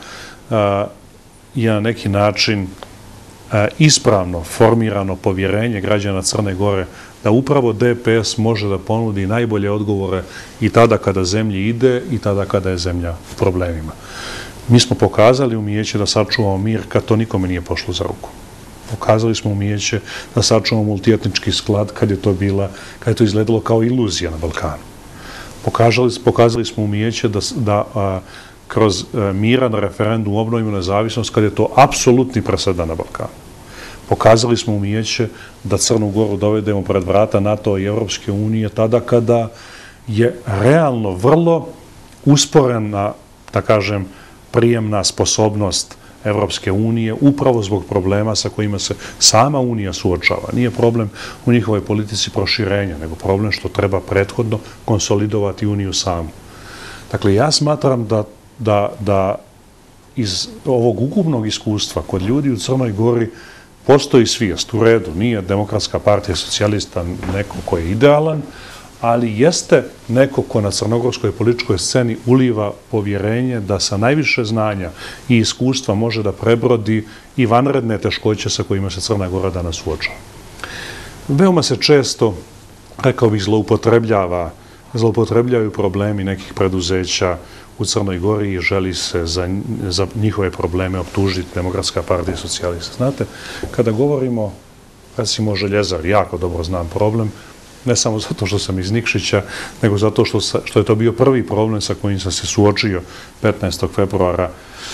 je na neki način ispravno formirano povjerenje građana Crne Gore da upravo D P S može da ponudi najbolje odgovore i tada kada zemlji ide i tada kada je zemlja u problemima. Mi smo pokazali umijeće da sačuvamo mir kad to nikome nije pošlo za ruku. Pokazali smo umijeće da sačuvamo multietnički sklad kad je to bila, kad je to izgledalo kao iluzija na Balkanu. Pokazali, pokazali smo umijeće da, da a, kroz a, miran referendum obnovimo nezavisnost kad je to apsolutni presedan na Balkanu. Pokazali smo umijeće da Crnu Goru dovedemo pred vrata NATO i Evropske unije tada kada je realno vrlo usporena, da kažem, prijemna sposobnost Evropske unije upravo zbog problema sa kojima se sama Unija suočava. Nije problem u njihovoj politici proširenja, nego problem što treba prethodno konsolidovati Uniju samu. Dakle, ja smatram da, da, da iz ovog ukupnog iskustva kod ljudi u Crnoj Gori postoji svijest, u redu, nije Demokratska partija socijalista neko ko je idealan, ali jeste neko ko na crnogorskoj političkoj sceni uliva povjerenje da sa najviše znanja i iskustva može da prebrodi i vanredne teškoće sa kojima se Crna Gora danas suočava. Veoma se često, rekao bih, zloupotrebljava, zloupotrebljavaju problemi nekih preduzeća u Crnoj Gori i želi se za, za njihove probleme optužiti Demokratska partija socijalista. Znate, kada govorimo, recimo o Željezari, jako dobro znam problem, ne samo zato što sam iz Nikšića, nego zato što, što je to bio prvi problem sa kojim sam se suočio petnaestog februara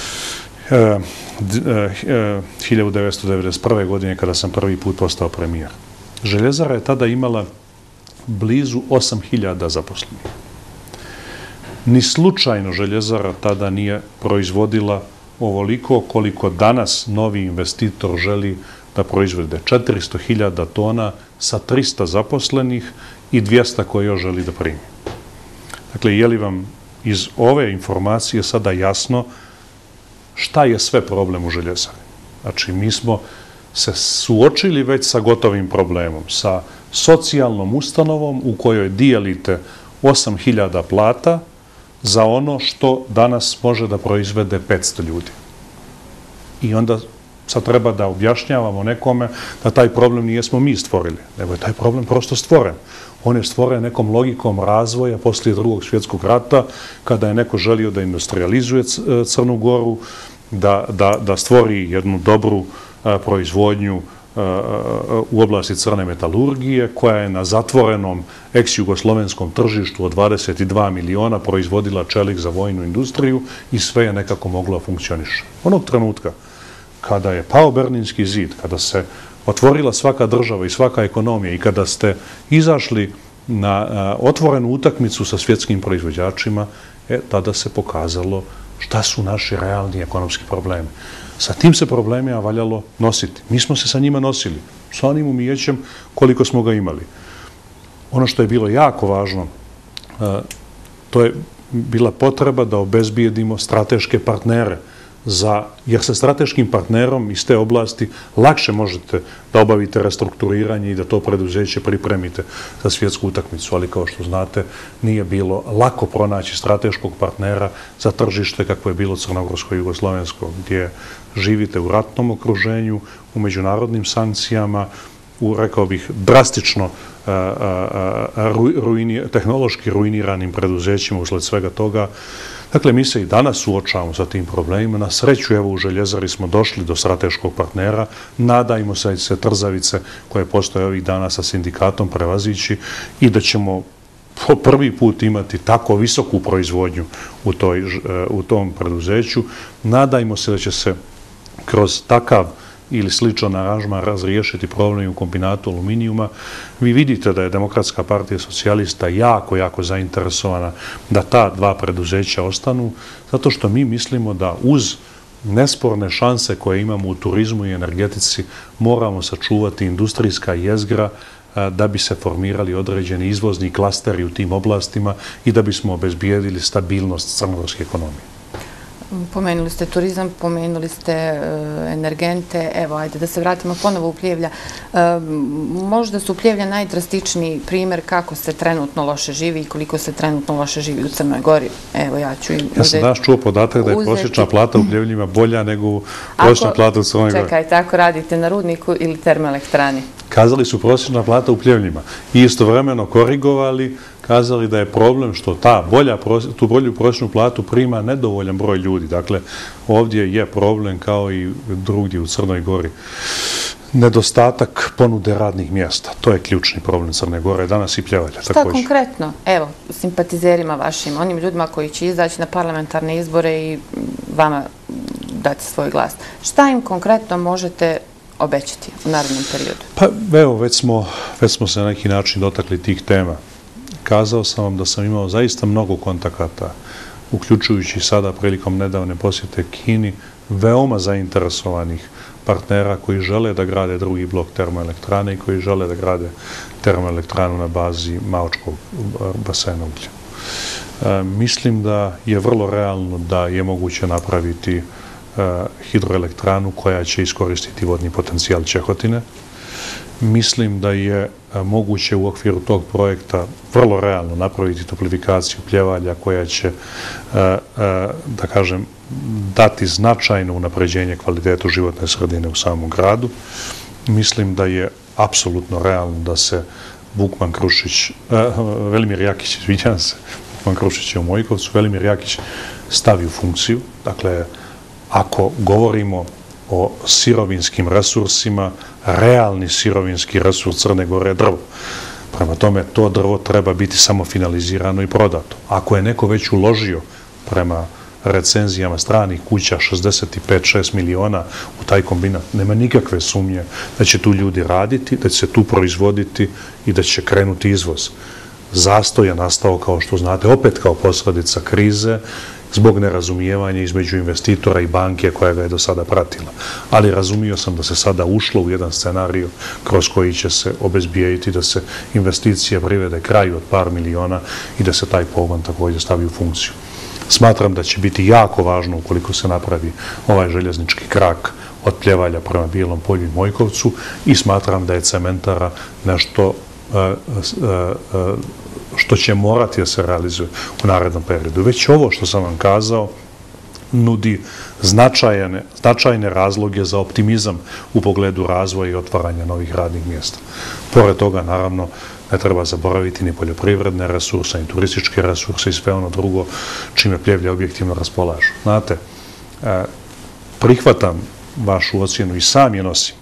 hiljadu devetsto devedeset prve. godine kada sam prvi put postao premijer. Željezara je tada imala blizu osam hiljada zaposlenih. Ni slučajno Željezara tada nije proizvodila ovoliko koliko danas novi investitor želi da proizvede četiristo hiljada tona sa trista zaposlenih i dvjesto koje još želi da primi. Dakle, je li vam iz ove informacije sada jasno šta je sve problem u Željezari? Znači, mi smo se suočili već sa gotovim problemom, sa socijalnom ustanovom u kojoj dijelite osam hiljada plata za ono što danas može da proizvede petsto ljudi. I onda sad treba da objašnjavamo nekome da taj problem nijesmo mi stvorili, nego je taj problem prosto stvoren. On je stvoren nekom logikom razvoja poslije drugog svjetskog rata, kada je neko želio da industrializuje Crnu Goru, da, da, da stvori jednu dobru a, proizvodnju a, u oblasti crne metalurgije, koja je na zatvorenom ex-jugoslovenskom tržištu od dvadeset dva miliona proizvodila čelik za vojnu industriju i sve je nekako moglo funkcioniše. Onog trenutka kada je pao Berlinski zid, kada se otvorila svaka država i svaka ekonomija i kada ste izašli na otvorenu utakmicu sa svjetskim proizvođačima, e, tada se pokazalo šta su naši realni ekonomski problemi. Sa tim se problemima valjalo nositi. Mi smo se sa njima nosili. sa onim umijećem koliko smo ga imali. Ono što je bilo jako važno, to je bila potreba da obezbijedimo strateške partnere, za, jer sa strateškim partnerom iz te oblasti lakše možete da obavite restrukturiranje i da to preduzeće pripremite za svjetsku utakmicu, ali kao što znate nije bilo lako pronaći strateškog partnera za tržište kakvo je bilo crnogorsko i jugoslovensko, gdje živite u ratnom okruženju, u međunarodnim sankcijama, u, rekao bih, drastično a, a, a, ruini, tehnološki ruiniranim preduzećima usled svega toga. Dakle, mi se i danas suočavamo sa tim problemima. Na sreću, evo, u Željezari smo došli do strateškog partnera. Nadajmo se da će se trzavice koje postoje ovih dana sa sindikatom prevazići i da ćemo po prvi put imati tako visoku proizvodnju u, toj, u tom preduzeću. Nadajmo se da će se kroz takav ili sličan aranžman razriješiti problem u kombinatu aluminijuma. Vi vidite da je Demokratska partija socijalista jako, jako zainteresovana da ta dva preduzeća ostanu, zato što mi mislimo da uz nesporne šanse koje imamo u turizmu i energetici moramo sačuvati industrijska jezgra da bi se formirali određeni izvozni klasteri u tim oblastima i da bismo obezbijedili stabilnost crnogorske ekonomije. Pomenuli ste turizam, pomenuli ste energente. Evo, ajde da se vratimo ponovo u Pljevlja. Možda su Pljevlja najdrastičniji primjer kako se trenutno loše živi i koliko se trenutno loše živi u Crnoj Gori. Evo, ja ću... Ja sam danas čuo podatak da je prosječna plata u Pljevljima bolja nego prosječna plata u Crnoj Gori. Čekaj, tako radite na rudniku ili termoelektrani? Kazali su prosječna plata u Pljevljima i istovremeno korigovali, kazali da je problem što ta bolja, tu bolju prosječnu platu prima nedovoljan broj ljudi. Dakle, ovdje je problem kao i drugdje u Crnoj Gori. Nedostatak ponude radnih mjesta. To je ključni problem Crne Gore, danas i Pljevalja. Šta konkretno, evo, simpatizerima vašim, onim ljudima koji će izaći na parlamentarne izbore i vama dati svoj glas, šta im konkretno možete obećati u narednom periodu? Pa evo, već smo, već smo se na neki način dotakli tih tema. Kazao sam vam da sam imao zaista mnogo kontakata, uključujući sada prilikom nedavne posjete Kini, veoma zainteresovanih partnera koji žele da grade drugi blok termoelektrane i koji žele da grade termoelektranu na bazi Maočkog basena uglja. Mislim da je vrlo realno da je moguće napraviti hidroelektranu koja će iskoristiti vodni potencijal Čehotine. Mislim da je moguće u okviru tog projekta vrlo realno napraviti toplifikaciju Pljevalja koja će, da kažem, dati značajno unapređenje kvalitetu životne sredine u samom gradu. Mislim da je apsolutno realno da se Vukman Krušić, Velimir Jakić, izvinjavam se, Vukman Krušić je u Mojkovcu, Velimir Jakić stavi u funkciju. Dakle, ako govorimo o sirovinskim resursima, realni sirovinski resurs Crne Gore je drvo. Prema tome, to drvo treba biti samo finalizirano i prodato. Ako je neko već uložio prema recenzijama stranih kuća šezdeset pet šest miliona u taj kombinat, nema nikakve sumnje da će tu ljudi raditi, da će se tu proizvoditi i da će krenuti izvoz. Zastoj je nastao, kao što znate, opet kao posljedica krize, zbog nerazumijevanja između investitora i banke koja ga je do sada pratila. Ali razumio sam da se sada ušlo u jedan scenarij kroz koji će se obezbijediti da se investicije privede kraju od par miliona i da se taj pogon također stavi u funkciju. Smatram da će biti jako važno ukoliko se napravi ovaj željeznički krak od Pljevalja prema Bijelom Polju i Mojkovcu i smatram da je cementara nešto što će morati da se realizuje u narednom periodu. Već ovo što sam vam kazao nudi značajne, značajne razloge za optimizam u pogledu razvoja i otvaranja novih radnih mjesta. Pored toga, naravno, ne treba zaboraviti ni poljoprivredne resurse, ni turističke resurse i sve ono drugo čime Pljevlja objektivno raspolažu. Znate, prihvatam vašu ocjenu i sam je nosim.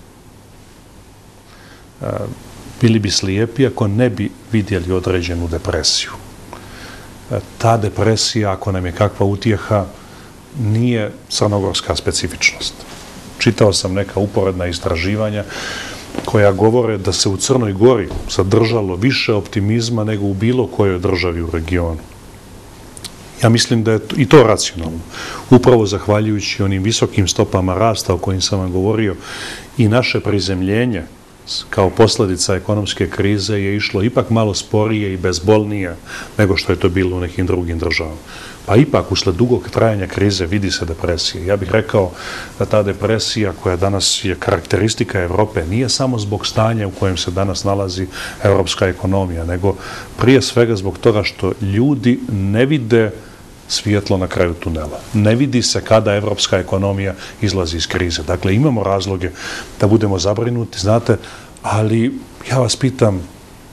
Bili bi slijepi ako ne bi vidjeli određenu depresiju. Ta depresija, ako nam je kakva utjeha, nije crnogorska specifičnost. Čitao sam neka uporedna istraživanja koja govore da se u Crnoj Gori zadržalo više optimizma nego u bilo kojoj državi u regionu. Ja mislim da je i to racionalno. Upravo zahvaljujući onim visokim stopama rasta o kojim sam vam govorio i naše prizemljenje kao posljedica ekonomske krize je išlo ipak malo sporije i bezbolnije nego što je to bilo u nekim drugim državama. Pa ipak, usled dugog trajanja krize vidi se depresija. Ja bih rekao da ta depresija koja danas je karakteristika Evrope nije samo zbog stanja u kojem se danas nalazi evropska ekonomija, nego prije svega zbog toga što ljudi ne vide svjetlo na kraju tunela. Ne vidi se kada evropska ekonomija izlazi iz krize. Dakle, imamo razloge da budemo zabrinuti, znate, ali ja vas pitam,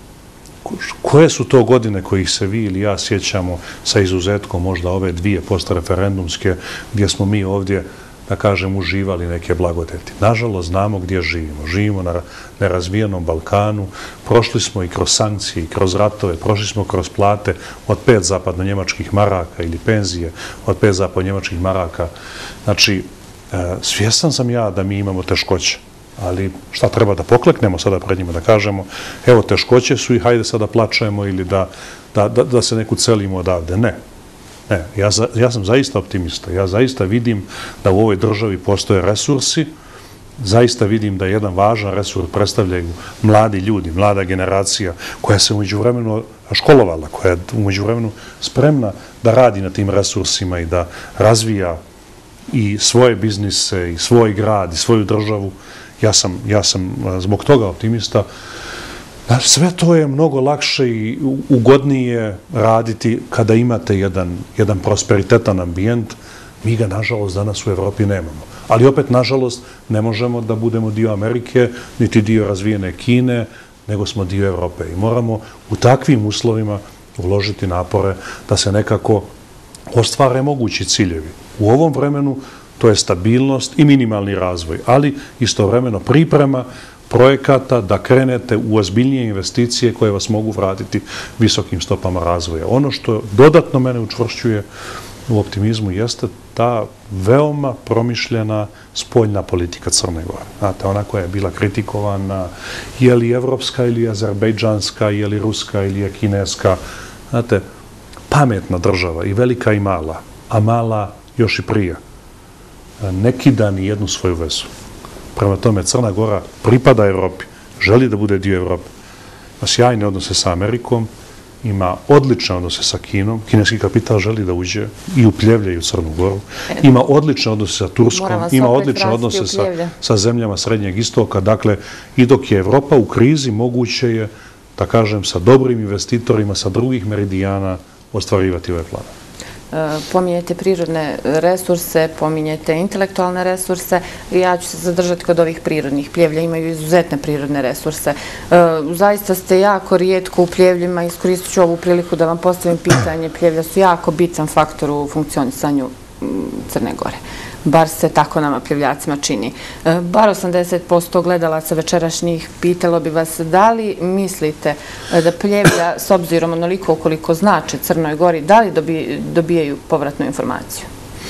koje su to godine kojih se vi ili ja sjećamo sa izuzetkom možda ove dvije postreferendumske gdje smo mi ovdje, da kažem, uživali neke blagodeti. Nažalost, znamo gdje živimo. Živimo na nerazvijenom Balkanu, prošli smo i kroz sankcije, i kroz ratove, prošli smo kroz plate od pet zapadno-njemačkih maraka ili penzije od pet zapadno-njemačkih maraka. Znači, svjestan sam ja da mi imamo teškoće, ali šta treba da pokleknemo sada pred njima, da kažemo evo teškoće su i hajde sada plačemo ili da, da, da, da se neku celimo odavde. Ne. Ne. Ja, ja sam zaista optimista. Ja zaista vidim da u ovoj državi postoje resursi, zaista vidim da jedan važan resurs predstavljaju mladi ljudi, mlada generacija koja se umeđu vremenu školovala, koja je umeđu vremenu spremna da radi na tim resursima i da razvija i svoje biznise, i svoj grad, i svoju državu. Ja sam, ja sam zbog toga optimista. Sve to je mnogo lakše i ugodnije raditi kada imate jedan, jedan prosperitetan ambijent. Mi ga, nažalost, danas u Evropi nemamo. Ali opet, nažalost, ne možemo da budemo dio Amerike, niti dio razvijene Kine, nego smo dio Evrope. I moramo u takvim uslovima uložiti napore da se nekako ostvare mogući ciljevi. U ovom vremenu to je stabilnost i minimalni razvoj, ali istovremeno priprema projekata da krenete u ozbiljnije investicije koje vas mogu vratiti visokim stopama razvoja. Ono što dodatno mene učvršćuje u optimizmu jeste ta veoma promišljena spoljna politika Crne Gore. Znate, ona koja je bila kritikovana, je li evropska ili azerbejdžanska, je li ruska ili je kineska. Znate, pametna država i velika i mala, a mala još i prije, ne kida ni jednu svoju vezu. Prema tome, Crna Gora pripada Evropi, želi da bude dio Evrope. Ima sjajne odnose sa Amerikom, ima odlične odnose sa Kinom, kineski kapital želi da uđe i upljevljaju Crnu Goru, ima odlične odnose sa Turskom, ima odlične odnose sa, sa zemljama Srednjeg istoka. Dakle, i dok je Evropa u krizi, moguće je, da kažem, sa dobrim investitorima, sa drugih meridijana ostvarivati ove plane. Pominjete prirodne resurse, pominjete intelektualne resurse. Ja ću se zadržati kod ovih prirodnih. Pljevlja imaju izuzetne prirodne resurse. Zaista ste jako rijetko u Pljevljima. Iskoristit ću ovu priliku da vam postavim pitanje. Pljevlja su jako bitan faktor u funkcionisanju Crne Gore. Bar se tako nama Pljevljacima čini. Bar osamdeset posto gledalaca večerašnjih pitalo bi vas da li mislite da Pljevlja, s obzirom onoliko koliko znače Crnoj Gori, da li dobijaju povratnu informaciju?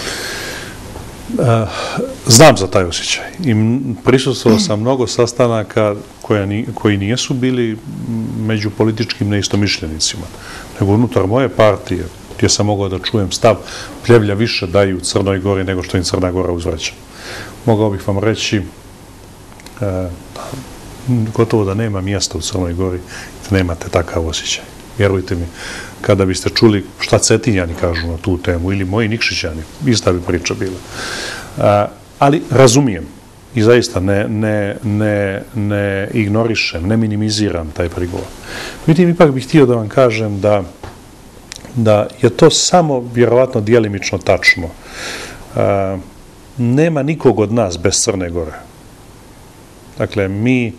Znam za taj osjećaj i prisustvovao sam mnogo sastanaka koji nijesu bili među političkim neistomišljenicima, nego unutar moje partije, gdje sam mogao da čujem stav Pljevlja više daju Crnoj Gori nego što im Crna Gora uzvraća. Mogao bih vam reći gotovo da nema mjesta u Crnoj Gori da nemate takav osjećaj. Vjerujte mi, kada biste čuli šta Cetinjani kažu na tu temu ili moji Nikšićani, ista bi priča bila. Ali razumijem i zaista ne ignorišem, ne minimiziram taj prigovor. Međutim, ipak bih htio da vam kažem da da je to samo vjerovatno dijelimično tačno. Nema nikog od nas bez Crne Gore. Dakle, mi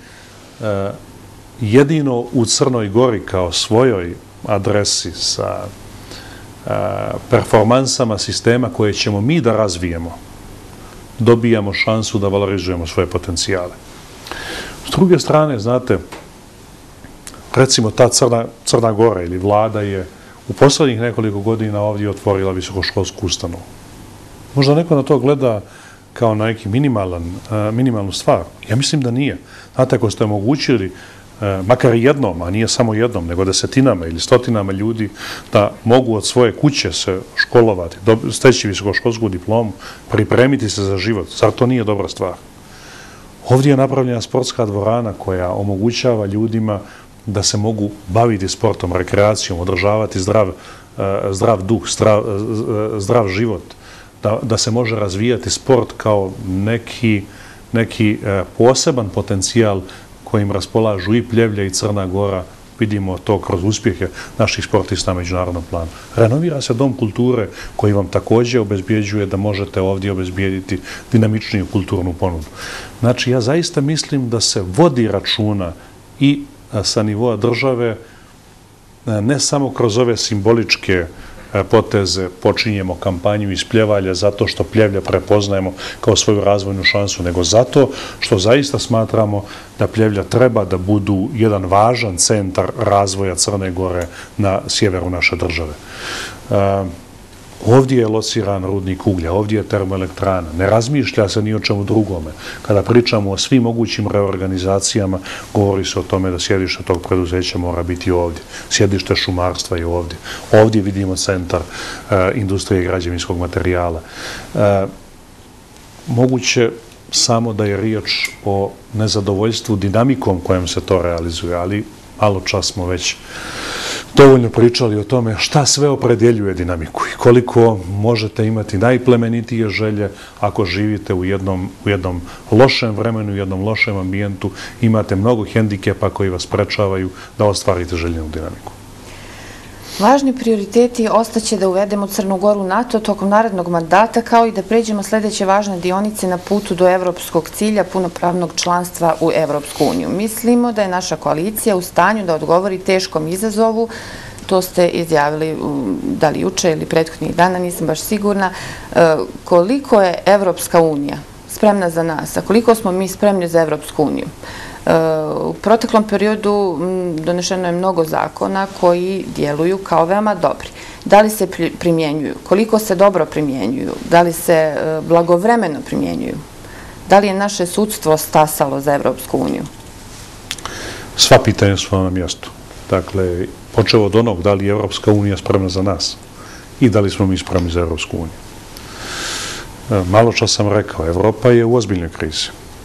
jedino u Crnoj Gori kao svojoj adresi sa performansama sistema koje ćemo mi da razvijemo, dobijamo šansu da valorizujemo svoje potencijale. S druge strane, znate, recimo ta Crna Gora ili vlada je u poslednjih nekoliko godina ovdje otvorila visokoškolsku ustanovu. Možda neko na to gleda kao na neki minimalnu stvar. Ja mislim da nije. Znate, ako ste omogućili, makar i jednom, a nije samo jednom, nego desetinama ili stotinama ljudi da mogu od svoje kuće se školovati, steći visokoškolsku diplomu, pripremiti se za život, zar to nije dobra stvar? Ovdje je napravljena sportska dvorana koja omogućava ljudima da se mogu baviti sportom, rekreacijom, održavati zdrav, zdrav duh, zdrav, zdrav život, da, da se može razvijati sport kao neki, neki poseban potencijal kojim raspolažu i Pljevlja i Crna Gora. Vidimo to kroz uspjehe naših sportista na međunarodnom planu. Renovira se Dom kulture koji vam također obezbjeđuje da možete ovdje obezbijediti dinamičniju kulturnu ponudu. Znači, ja zaista mislim da se vodi računa i sa nivoa države, ne samo kroz ove simboličke poteze počinjemo kampanju iz Pljevalja zato što Pljevlja prepoznajemo kao svoju razvojnu šansu, nego zato što zaista smatramo da Pljevlja treba da budu jedan važan centar razvoja Crne Gore na sjeveru naše države. Ovdje je lociran rudnik uglja, ovdje je termoelektrana, ne razmišlja se ni o čemu drugome. Kada pričamo o svim mogućim reorganizacijama, govori se o tome da sjedište tog preduzeća mora biti ovdje. Sjedište šumarstva je ovdje. Ovdje vidimo centar industrije i građevinskog materijala. Moguće samo da je riječ o nezadovoljstvu dinamikom kojom se to realizuje, ali malo čas smo već dovoljno pričali o tome šta sve opredjeljuje dinamiku i koliko možete imati najplemenitije želje ako živite u jednom, u jednom lošem vremenu, u jednom lošem ambijentu, imate mnogo hendikepa koji vas sprečavaju da ostvarite željenu dinamiku. Važni prioriteti ostaće da uvedemo Crnu Goru u NATO tokom narednog mandata, kao i da pređemo sljedeće važne dionice na putu do evropskog cilja punopravnog članstva u Evropsku uniju. Mislimo da je naša koalicija u stanju da odgovori teškom izazovu. To ste izjavili da li juče ili prethodnih dana, nisam baš sigurna. Koliko je Evropska unija spremna za nas, a koliko smo mi spremni za Evropsku uniju? U proteklom periodu donešeno je mnogo zakona koji djeluju kao veoma dobri. Da li se primjenjuju? Koliko se dobro primjenjuju? Da li se blagovremeno primjenjuju? Da li je naše sudstvo stasalo za Evropsku uniju? Sva pitanja su na mjestu. Dakle, počeo od onog da li je Evropska unija spremna za nas i da li smo mi spremni za Evropsku uniju. Malo čas sam rekao, Evropa je u ozbiljnoj krizi.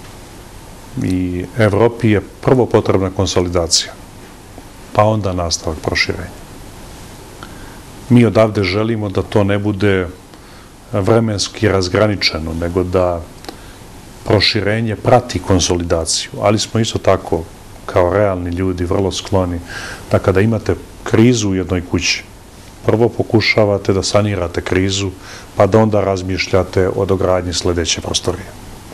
I Evropi je prvo potrebna konsolidacija, pa onda nastavak proširenja. Mi odavde želimo da to ne bude vremenski razgraničeno, nego da proširenje prati konsolidaciju, ali smo isto tako, kao realni ljudi, vrlo skloni da kada imate krizu u jednoj kući, prvo pokušavate da sanirate krizu, pa da onda razmišljate o dogradnji sljedeće prostorije.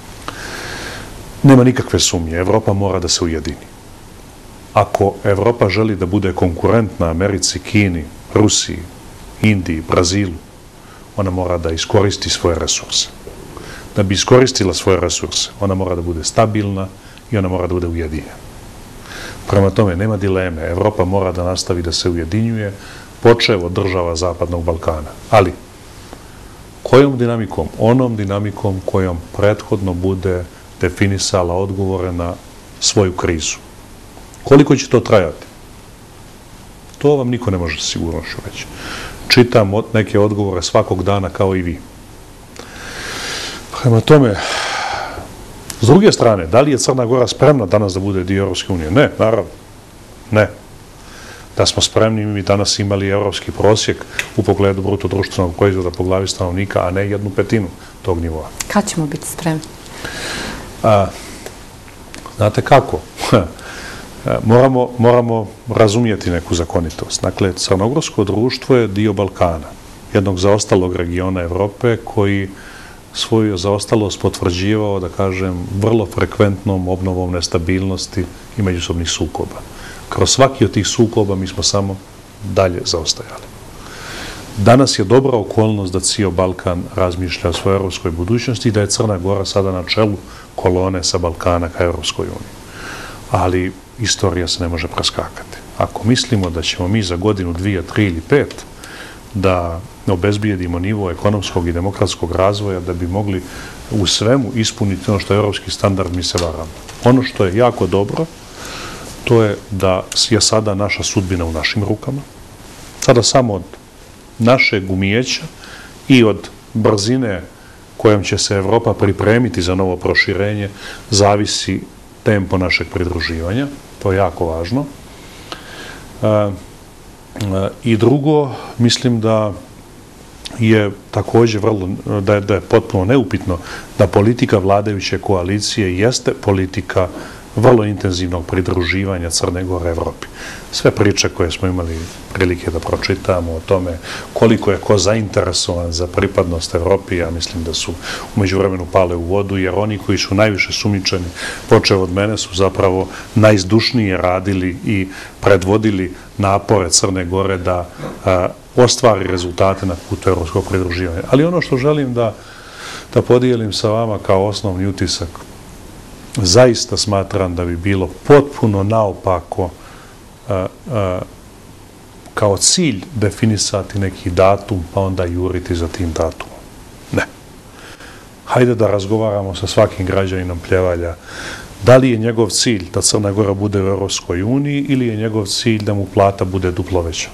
Nema nikakve sumnje, Evropa mora da se ujedini. Ako Evropa želi da bude konkurentna Americi, Kini, Rusiji, Indiji, Brazilu, ona mora da iskoristi svoje resurse. Da bi iskoristila svoje resurse, ona mora da bude stabilna i ona mora da bude ujedinjena. Prema tome, nema dileme, Evropa mora da nastavi da se ujedinjuje, počev od država Zapadnog Balkana. Ali, kojom dinamikom? Onom dinamikom kojom prethodno bude definisala odgovore na svoju krizu. Koliko će to trajati? To vam niko ne može sigurnošću reći. Čitam neke odgovore svakog dana kao i vi. Prema tome, s druge strane, da li je Crna Gora spremna danas da bude dio Europske unije? Ne, naravno. Ne. Da smo spremni, mi danas imali evropski prosjek u pogledu bruto društvenog proizvoda po glavi stanovnika, a ne jednu petinu tog nivoa. Kad ćemo biti spremni? A, znate kako? moramo, moramo razumijeti neku zakonitost. Dakle, crnogorsko društvo je dio Balkana, jednog zaostalog regiona Evrope koji svoju zaostalost potvrđivao, da kažem, vrlo frekventnom obnovom nestabilnosti i međusobnih sukoba. Kroz svaki od tih sukoba mi smo samo dalje zaostajali. Danas je dobra okolnost da cijel Balkan razmišlja o svojoj evropskoj budućnosti i da je Crna Gora sada na čelu kolone sa Balkana ka Evropskoj uniji. Ali istorija se ne može preskakati. Ako mislimo da ćemo mi za godinu, dvije, tri ili pet da obezbijedimo nivo ekonomskog i demokratskog razvoja da bi mogli u svemu ispuniti ono što je evropski standard, mi se varamo. Ono što je jako dobro, to je da je sada naša sudbina u našim rukama. Sada samo od našeg umijeća i od brzine kojom će se Evropa pripremiti za novo proširenje, zavisi tempo našeg pridruživanja. To je jako važno. I drugo, mislim da je također vrlo, da je, da je potpuno neupitno da politika vladajuće koalicije jeste politika vrlo intenzivnog pridruživanja Crne Gore Evropi. Sve priče koje smo imali prilike da pročitamo o tome koliko je ko zainteresovan za pripadnost Evropi, ja mislim da su u međuvremenu pale u vodu, jer oni koji su najviše sumnjičeni, počev od mene, su zapravo najzdušnije radili i predvodili napore Crne Gore da a, ostvari rezultate na putu evropskog pridruživanja. Ali ono što želim da, da podijelim sa vama kao osnovni utisak, zaista smatram da bi bilo potpuno naopako a, a, kao cilj definisati neki datum, pa onda juriti za tim datumom. Ne. Hajde da razgovaramo sa svakim građaninom Pljevalja. Da li je njegov cilj da Crna Gora bude u Europskoj uniji ili je njegov cilj da mu plata bude duplo veća?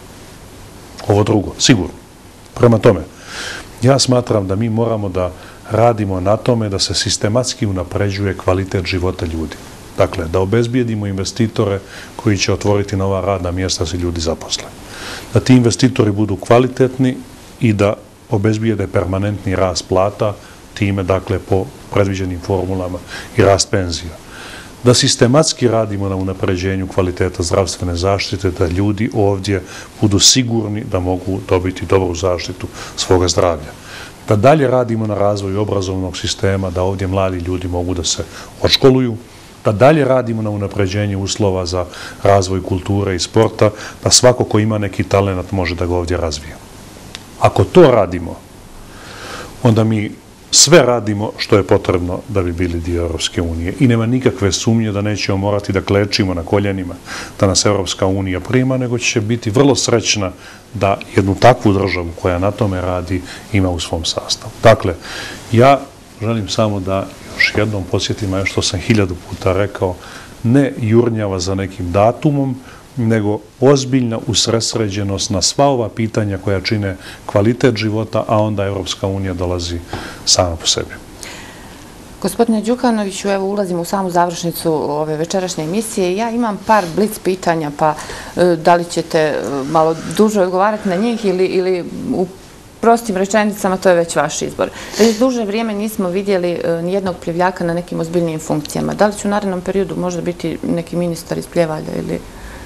Ovo drugo, sigurno. Prema tome, ja smatram da mi moramo da radimo na tome da se sistematski unapređuje kvalitet života ljudi. Dakle, da obezbijedimo investitore koji će otvoriti nova radna mjesta da se ljudi zaposle. Da ti investitori budu kvalitetni i da obezbijede permanentni rast plata, time, dakle, po predviđenim formulama i rast penzija. Da sistematski radimo na unapređenju kvaliteta zdravstvene zaštite, da ljudi ovdje budu sigurni da mogu dobiti dobru zaštitu svoga zdravlja. Da dalje radimo na razvoju obrazovnog sistema, da ovdje mladi ljudi mogu da se odškoluju, da dalje radimo na unapređenju uslova za razvoj kulture i sporta, da svako ko ima neki talent može da ga ovdje razvije. Ako to radimo, onda mi sve radimo što je potrebno da bi bili dio Europske unije. I nema nikakve sumnje da nećemo morati da klečimo na koljenima da nas Europska unija prima, nego će biti vrlo srećna da jednu takvu državu koja na tome radi ima u svom sastavu. Dakle, ja želim samo da još jednom podsjetim, a što sam hiljadu puta rekao, ne jurnjava za nekim datumom, nego ozbiljna usredsređenost na sva ova pitanja koja čine kvalitet života, a onda Evropska unija dolazi sama po sebi. Gospodine Đukanoviću, evo ulazimo u samu završnicu ove večerašnje emisije. Ja imam par blic pitanja, pa da li ćete malo duže odgovarati na njih ili, ili u prostim rečenicama, to je već vaš izbor. Već duže vrijeme nismo vidjeli nijednog Pljevljaka na nekim ozbiljnijim funkcijama. Da li će u narednom periodu možda biti neki ministar iz Pljevalja ili...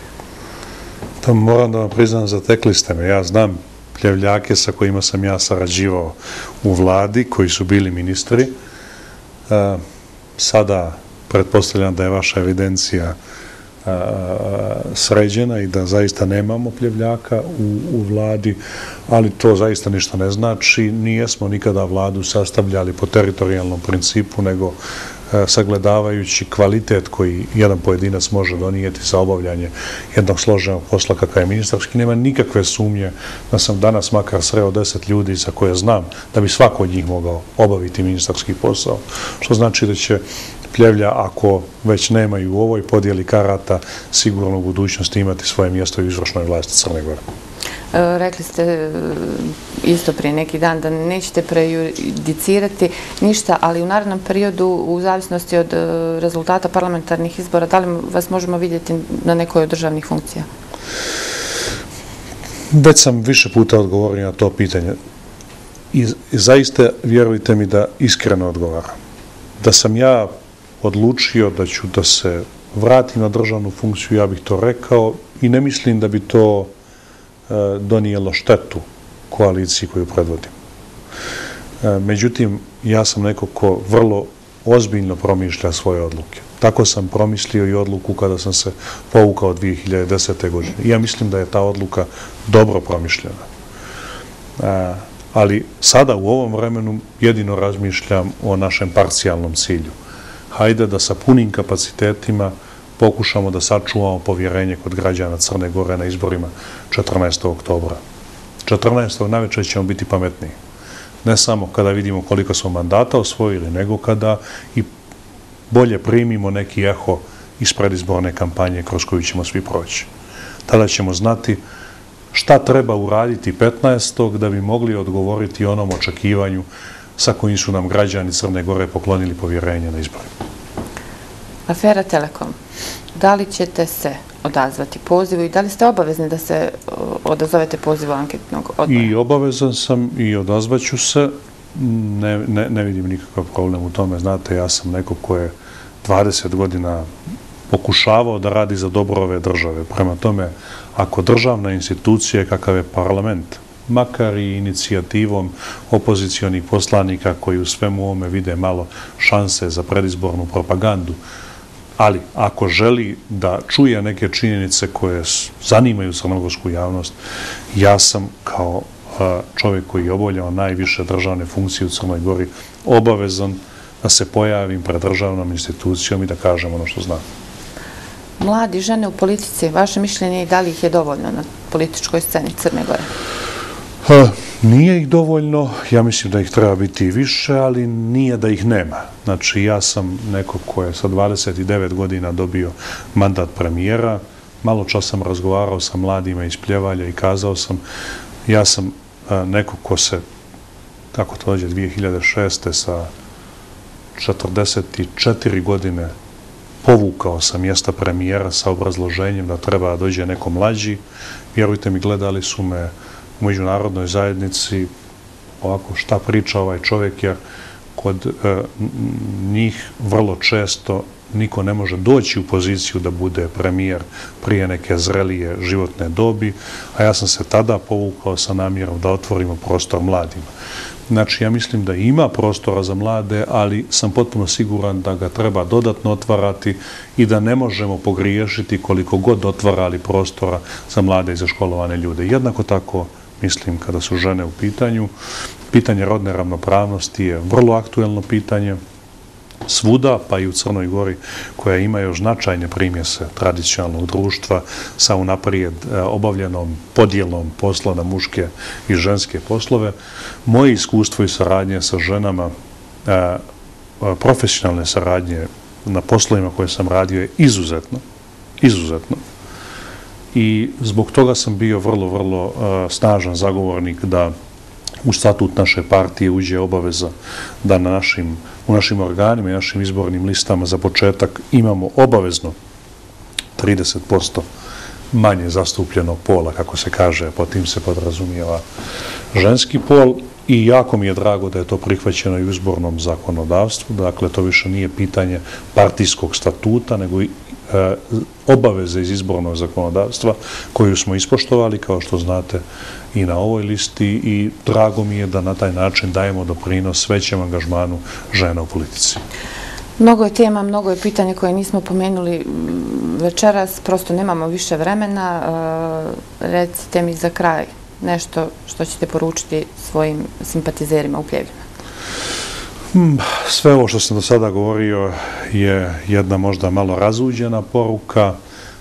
To moram da vam priznam, zatekli ste me. Ja znam Pljevljake sa kojima sam ja sarađivao u vladi, koji su bili ministri. Sada pretpostavljam da je vaša evidencija sređena i da zaista nemamo Pljevljaka u, u vladi, ali to zaista ništa ne znači. Nijesmo nikada vladu sastavljali po teritorijalnom principu, nego sagledavajući kvalitet koji jedan pojedinac može donijeti za obavljanje jednog složenog posla kakav je ministarski. Nema nikakve sumnje da sam danas makar sreo deset ljudi za koje znam da bi svako od njih mogao obaviti ministarski posao, što znači da će Pljevlja, ako već nemaju u ovoj podijeli karata, sigurno u budućnosti imati svoje mjesto u izvršnoj vlasti Crne Gore. Rekli ste isto prije neki dan da nećete prejudicirati ništa, ali u narednom periodu, u zavisnosti od rezultata parlamentarnih izbora, da li vas možemo vidjeti na nekoj od državnih funkcija? Već sam više puta odgovorio na to pitanje. I zaista, vjerujte mi da iskreno odgovaram. Da sam ja odlučio da ću da se vratim na državnu funkciju, ja bih to rekao i ne mislim da bi to donijelo štetu koaliciji koju predvodim. Međutim, ja sam neko ko vrlo ozbiljno promišlja svoje odluke. Tako sam promislio i odluku kada sam se povukao dvije hiljade desete. godine. I ja mislim da je ta odluka dobro promišljena. Ali sada u ovom vremenu jedino razmišljam o našem parcijalnom cilju. Hajde da sa punim kapacitetima pokušamo da sačuvamo povjerenje kod građana Crne Gore na izborima četrnaestog oktobra. četrnaestog navečer ćemo biti pametniji. Ne samo kada vidimo koliko smo mandata osvojili, nego kada i bolje primimo neki eho iz predizborne kampanje kroz koju ćemo svi proći. Tada ćemo znati šta treba uraditi petnaestog da bi mogli odgovoriti onom očekivanju sa kojim su nam građani Crne Gore poklonili povjerenje na izborima. Afera Telekom. Da li ćete se odazvati pozivu i da li ste obavezni da se odazovete pozivu anketnog odbora? I obavezan sam i odazvaću se. Ne, ne, ne vidim nikakav problem u tome. Znate, ja sam neko ko je dvadeset godina pokušavao da radi za dobro ove države. Prema tome, ako državna institucija kakav je parlament, makar i inicijativom opozicionih poslanika koji u svemu ovome vide malo šanse za predizbornu propagandu, ali ako želi da čuje neke činjenice koje zanimaju crnogorsku javnost, ja sam kao čovjek koji je obavljao najviše državne funkcije u Crnoj Gori obavezan da se pojavim pred državnom institucijom i da kažem ono što znam. Mladi žene u politici, vaše mišljenje je da li ih je dovoljno na političkoj sceni Crne Gore? Nije ih dovoljno, ja mislim da ih treba biti i više, ali nije da ih nema. Znači, ja sam neko ko je sa dvadeset devet godina dobio mandat premijera. Malo čas sam razgovarao sa mladima iz Pljevalja i kazao sam, ja sam neko ko se, kako to dođe, dvije hiljade šeste sa četrdeset četiri godine povukao sa mjesta premijera sa obrazloženjem da treba da dođe neko mlađi. Vjerujte mi, gledali su me u međunarodnoj zajednici ovako šta priča ovaj čovjek, jer kod e, njih vrlo često niko ne može doći u poziciju da bude premijer prije neke zrelije životne dobi, a ja sam se tada povukao sa namjerom da otvorimo prostor mladima. Znači, ja mislim da ima prostora za mlade, ali sam potpuno siguran da ga treba dodatno otvarati i da ne možemo pogriješiti koliko god otvarali prostora za mlade i za školovane ljude. Jednako tako mislim kada su žene u pitanju. Pitanje rodne ravnopravnosti je vrlo aktuelno pitanje svuda, pa i u Crnoj Gori, koja ima još značajne primjese tradicionalnog društva sa unaprijed obavljenom podjelom posla na muške i ženske poslove. Moje iskustvo i saradnje sa ženama, profesionalne saradnje na poslovima koje sam radio je izuzetno, izuzetno. I zbog toga sam bio vrlo, vrlo snažan zagovornik da u statut naše partije uđe obaveza da na našim, u našim organima i našim izbornim listama za početak imamo obavezno trideset posto manje zastupljenog pola, kako se kaže, po tim se podrazumijeva ženski pol. I jako mi je drago da je to prihvaćeno i u izbornom zakonodavstvu. Dakle, to više nije pitanje partijskog statuta, nego i obaveze iz izbornog zakonodavstva koju smo ispoštovali, kao što znate, i na ovoj listi, i drago mi je da na taj način dajemo doprinos većem angažmanu žena u politici. Mnogo je tema, mnogo je pitanja koje nismo pomenuli večeras, prosto nemamo više vremena. Recite mi za kraj nešto što ćete poručiti svojim simpatizerima u Pljevljima. Sve ovo što sam do sada govorio je jedna možda malo razuđena poruka.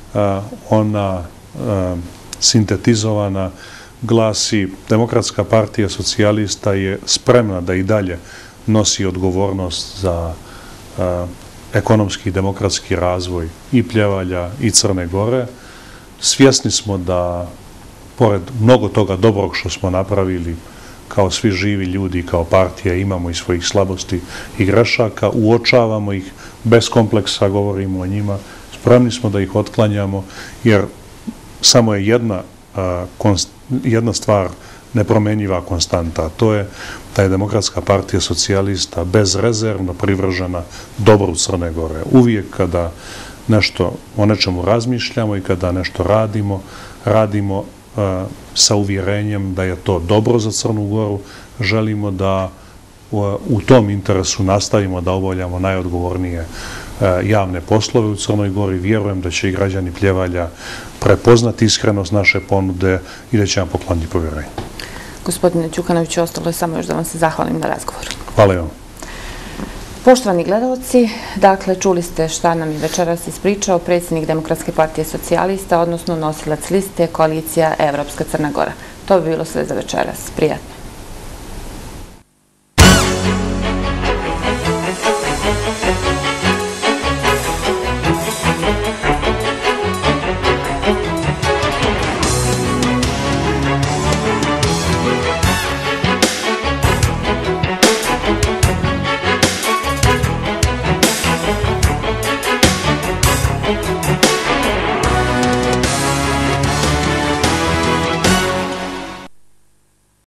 Ona sintetizovana glasi: Demokratska partija socijalista je spremna da i dalje nosi odgovornost za ekonomski i demokratski razvoj i Pljevalja i Crne Gore. Svjesni smo da, pored mnogo toga dobrog što smo napravili, kao svi živi ljudi, kao partija, imamo i svojih slabosti i grešaka, uočavamo ih, bez kompleksa govorimo o njima, spremni smo da ih otklanjamo, jer samo je jedna, jedna stvar nepromjenjiva konstanta, a to je da je Demokratska partija socijalista bezrezervno privržena dobru Crne Gore. Uvijek kada nešto o nečemu razmišljamo i kada nešto radimo, radimo sa uvjerenjem da je to dobro za Crnu Goru, želimo da u tom interesu nastavimo da obavljamo najodgovornije javne poslove u Crnoj Gori. Vjerujem da će i građani Pljevalja prepoznati iskrenost naše ponude i da će vam pokloniti povjerenje. Gospodine Đukanoviću, ostalo je samo još da vam se zahvalim na razgovoru. Hvala i vam. Poštovani gledalci, dakle, čuli ste šta nam je večeras ispričao predsjednik Demokratske partije socijalista, odnosno nosilac liste Koalicija Evropska Crna Gora. To bi bilo sve za večeras. Prijatno.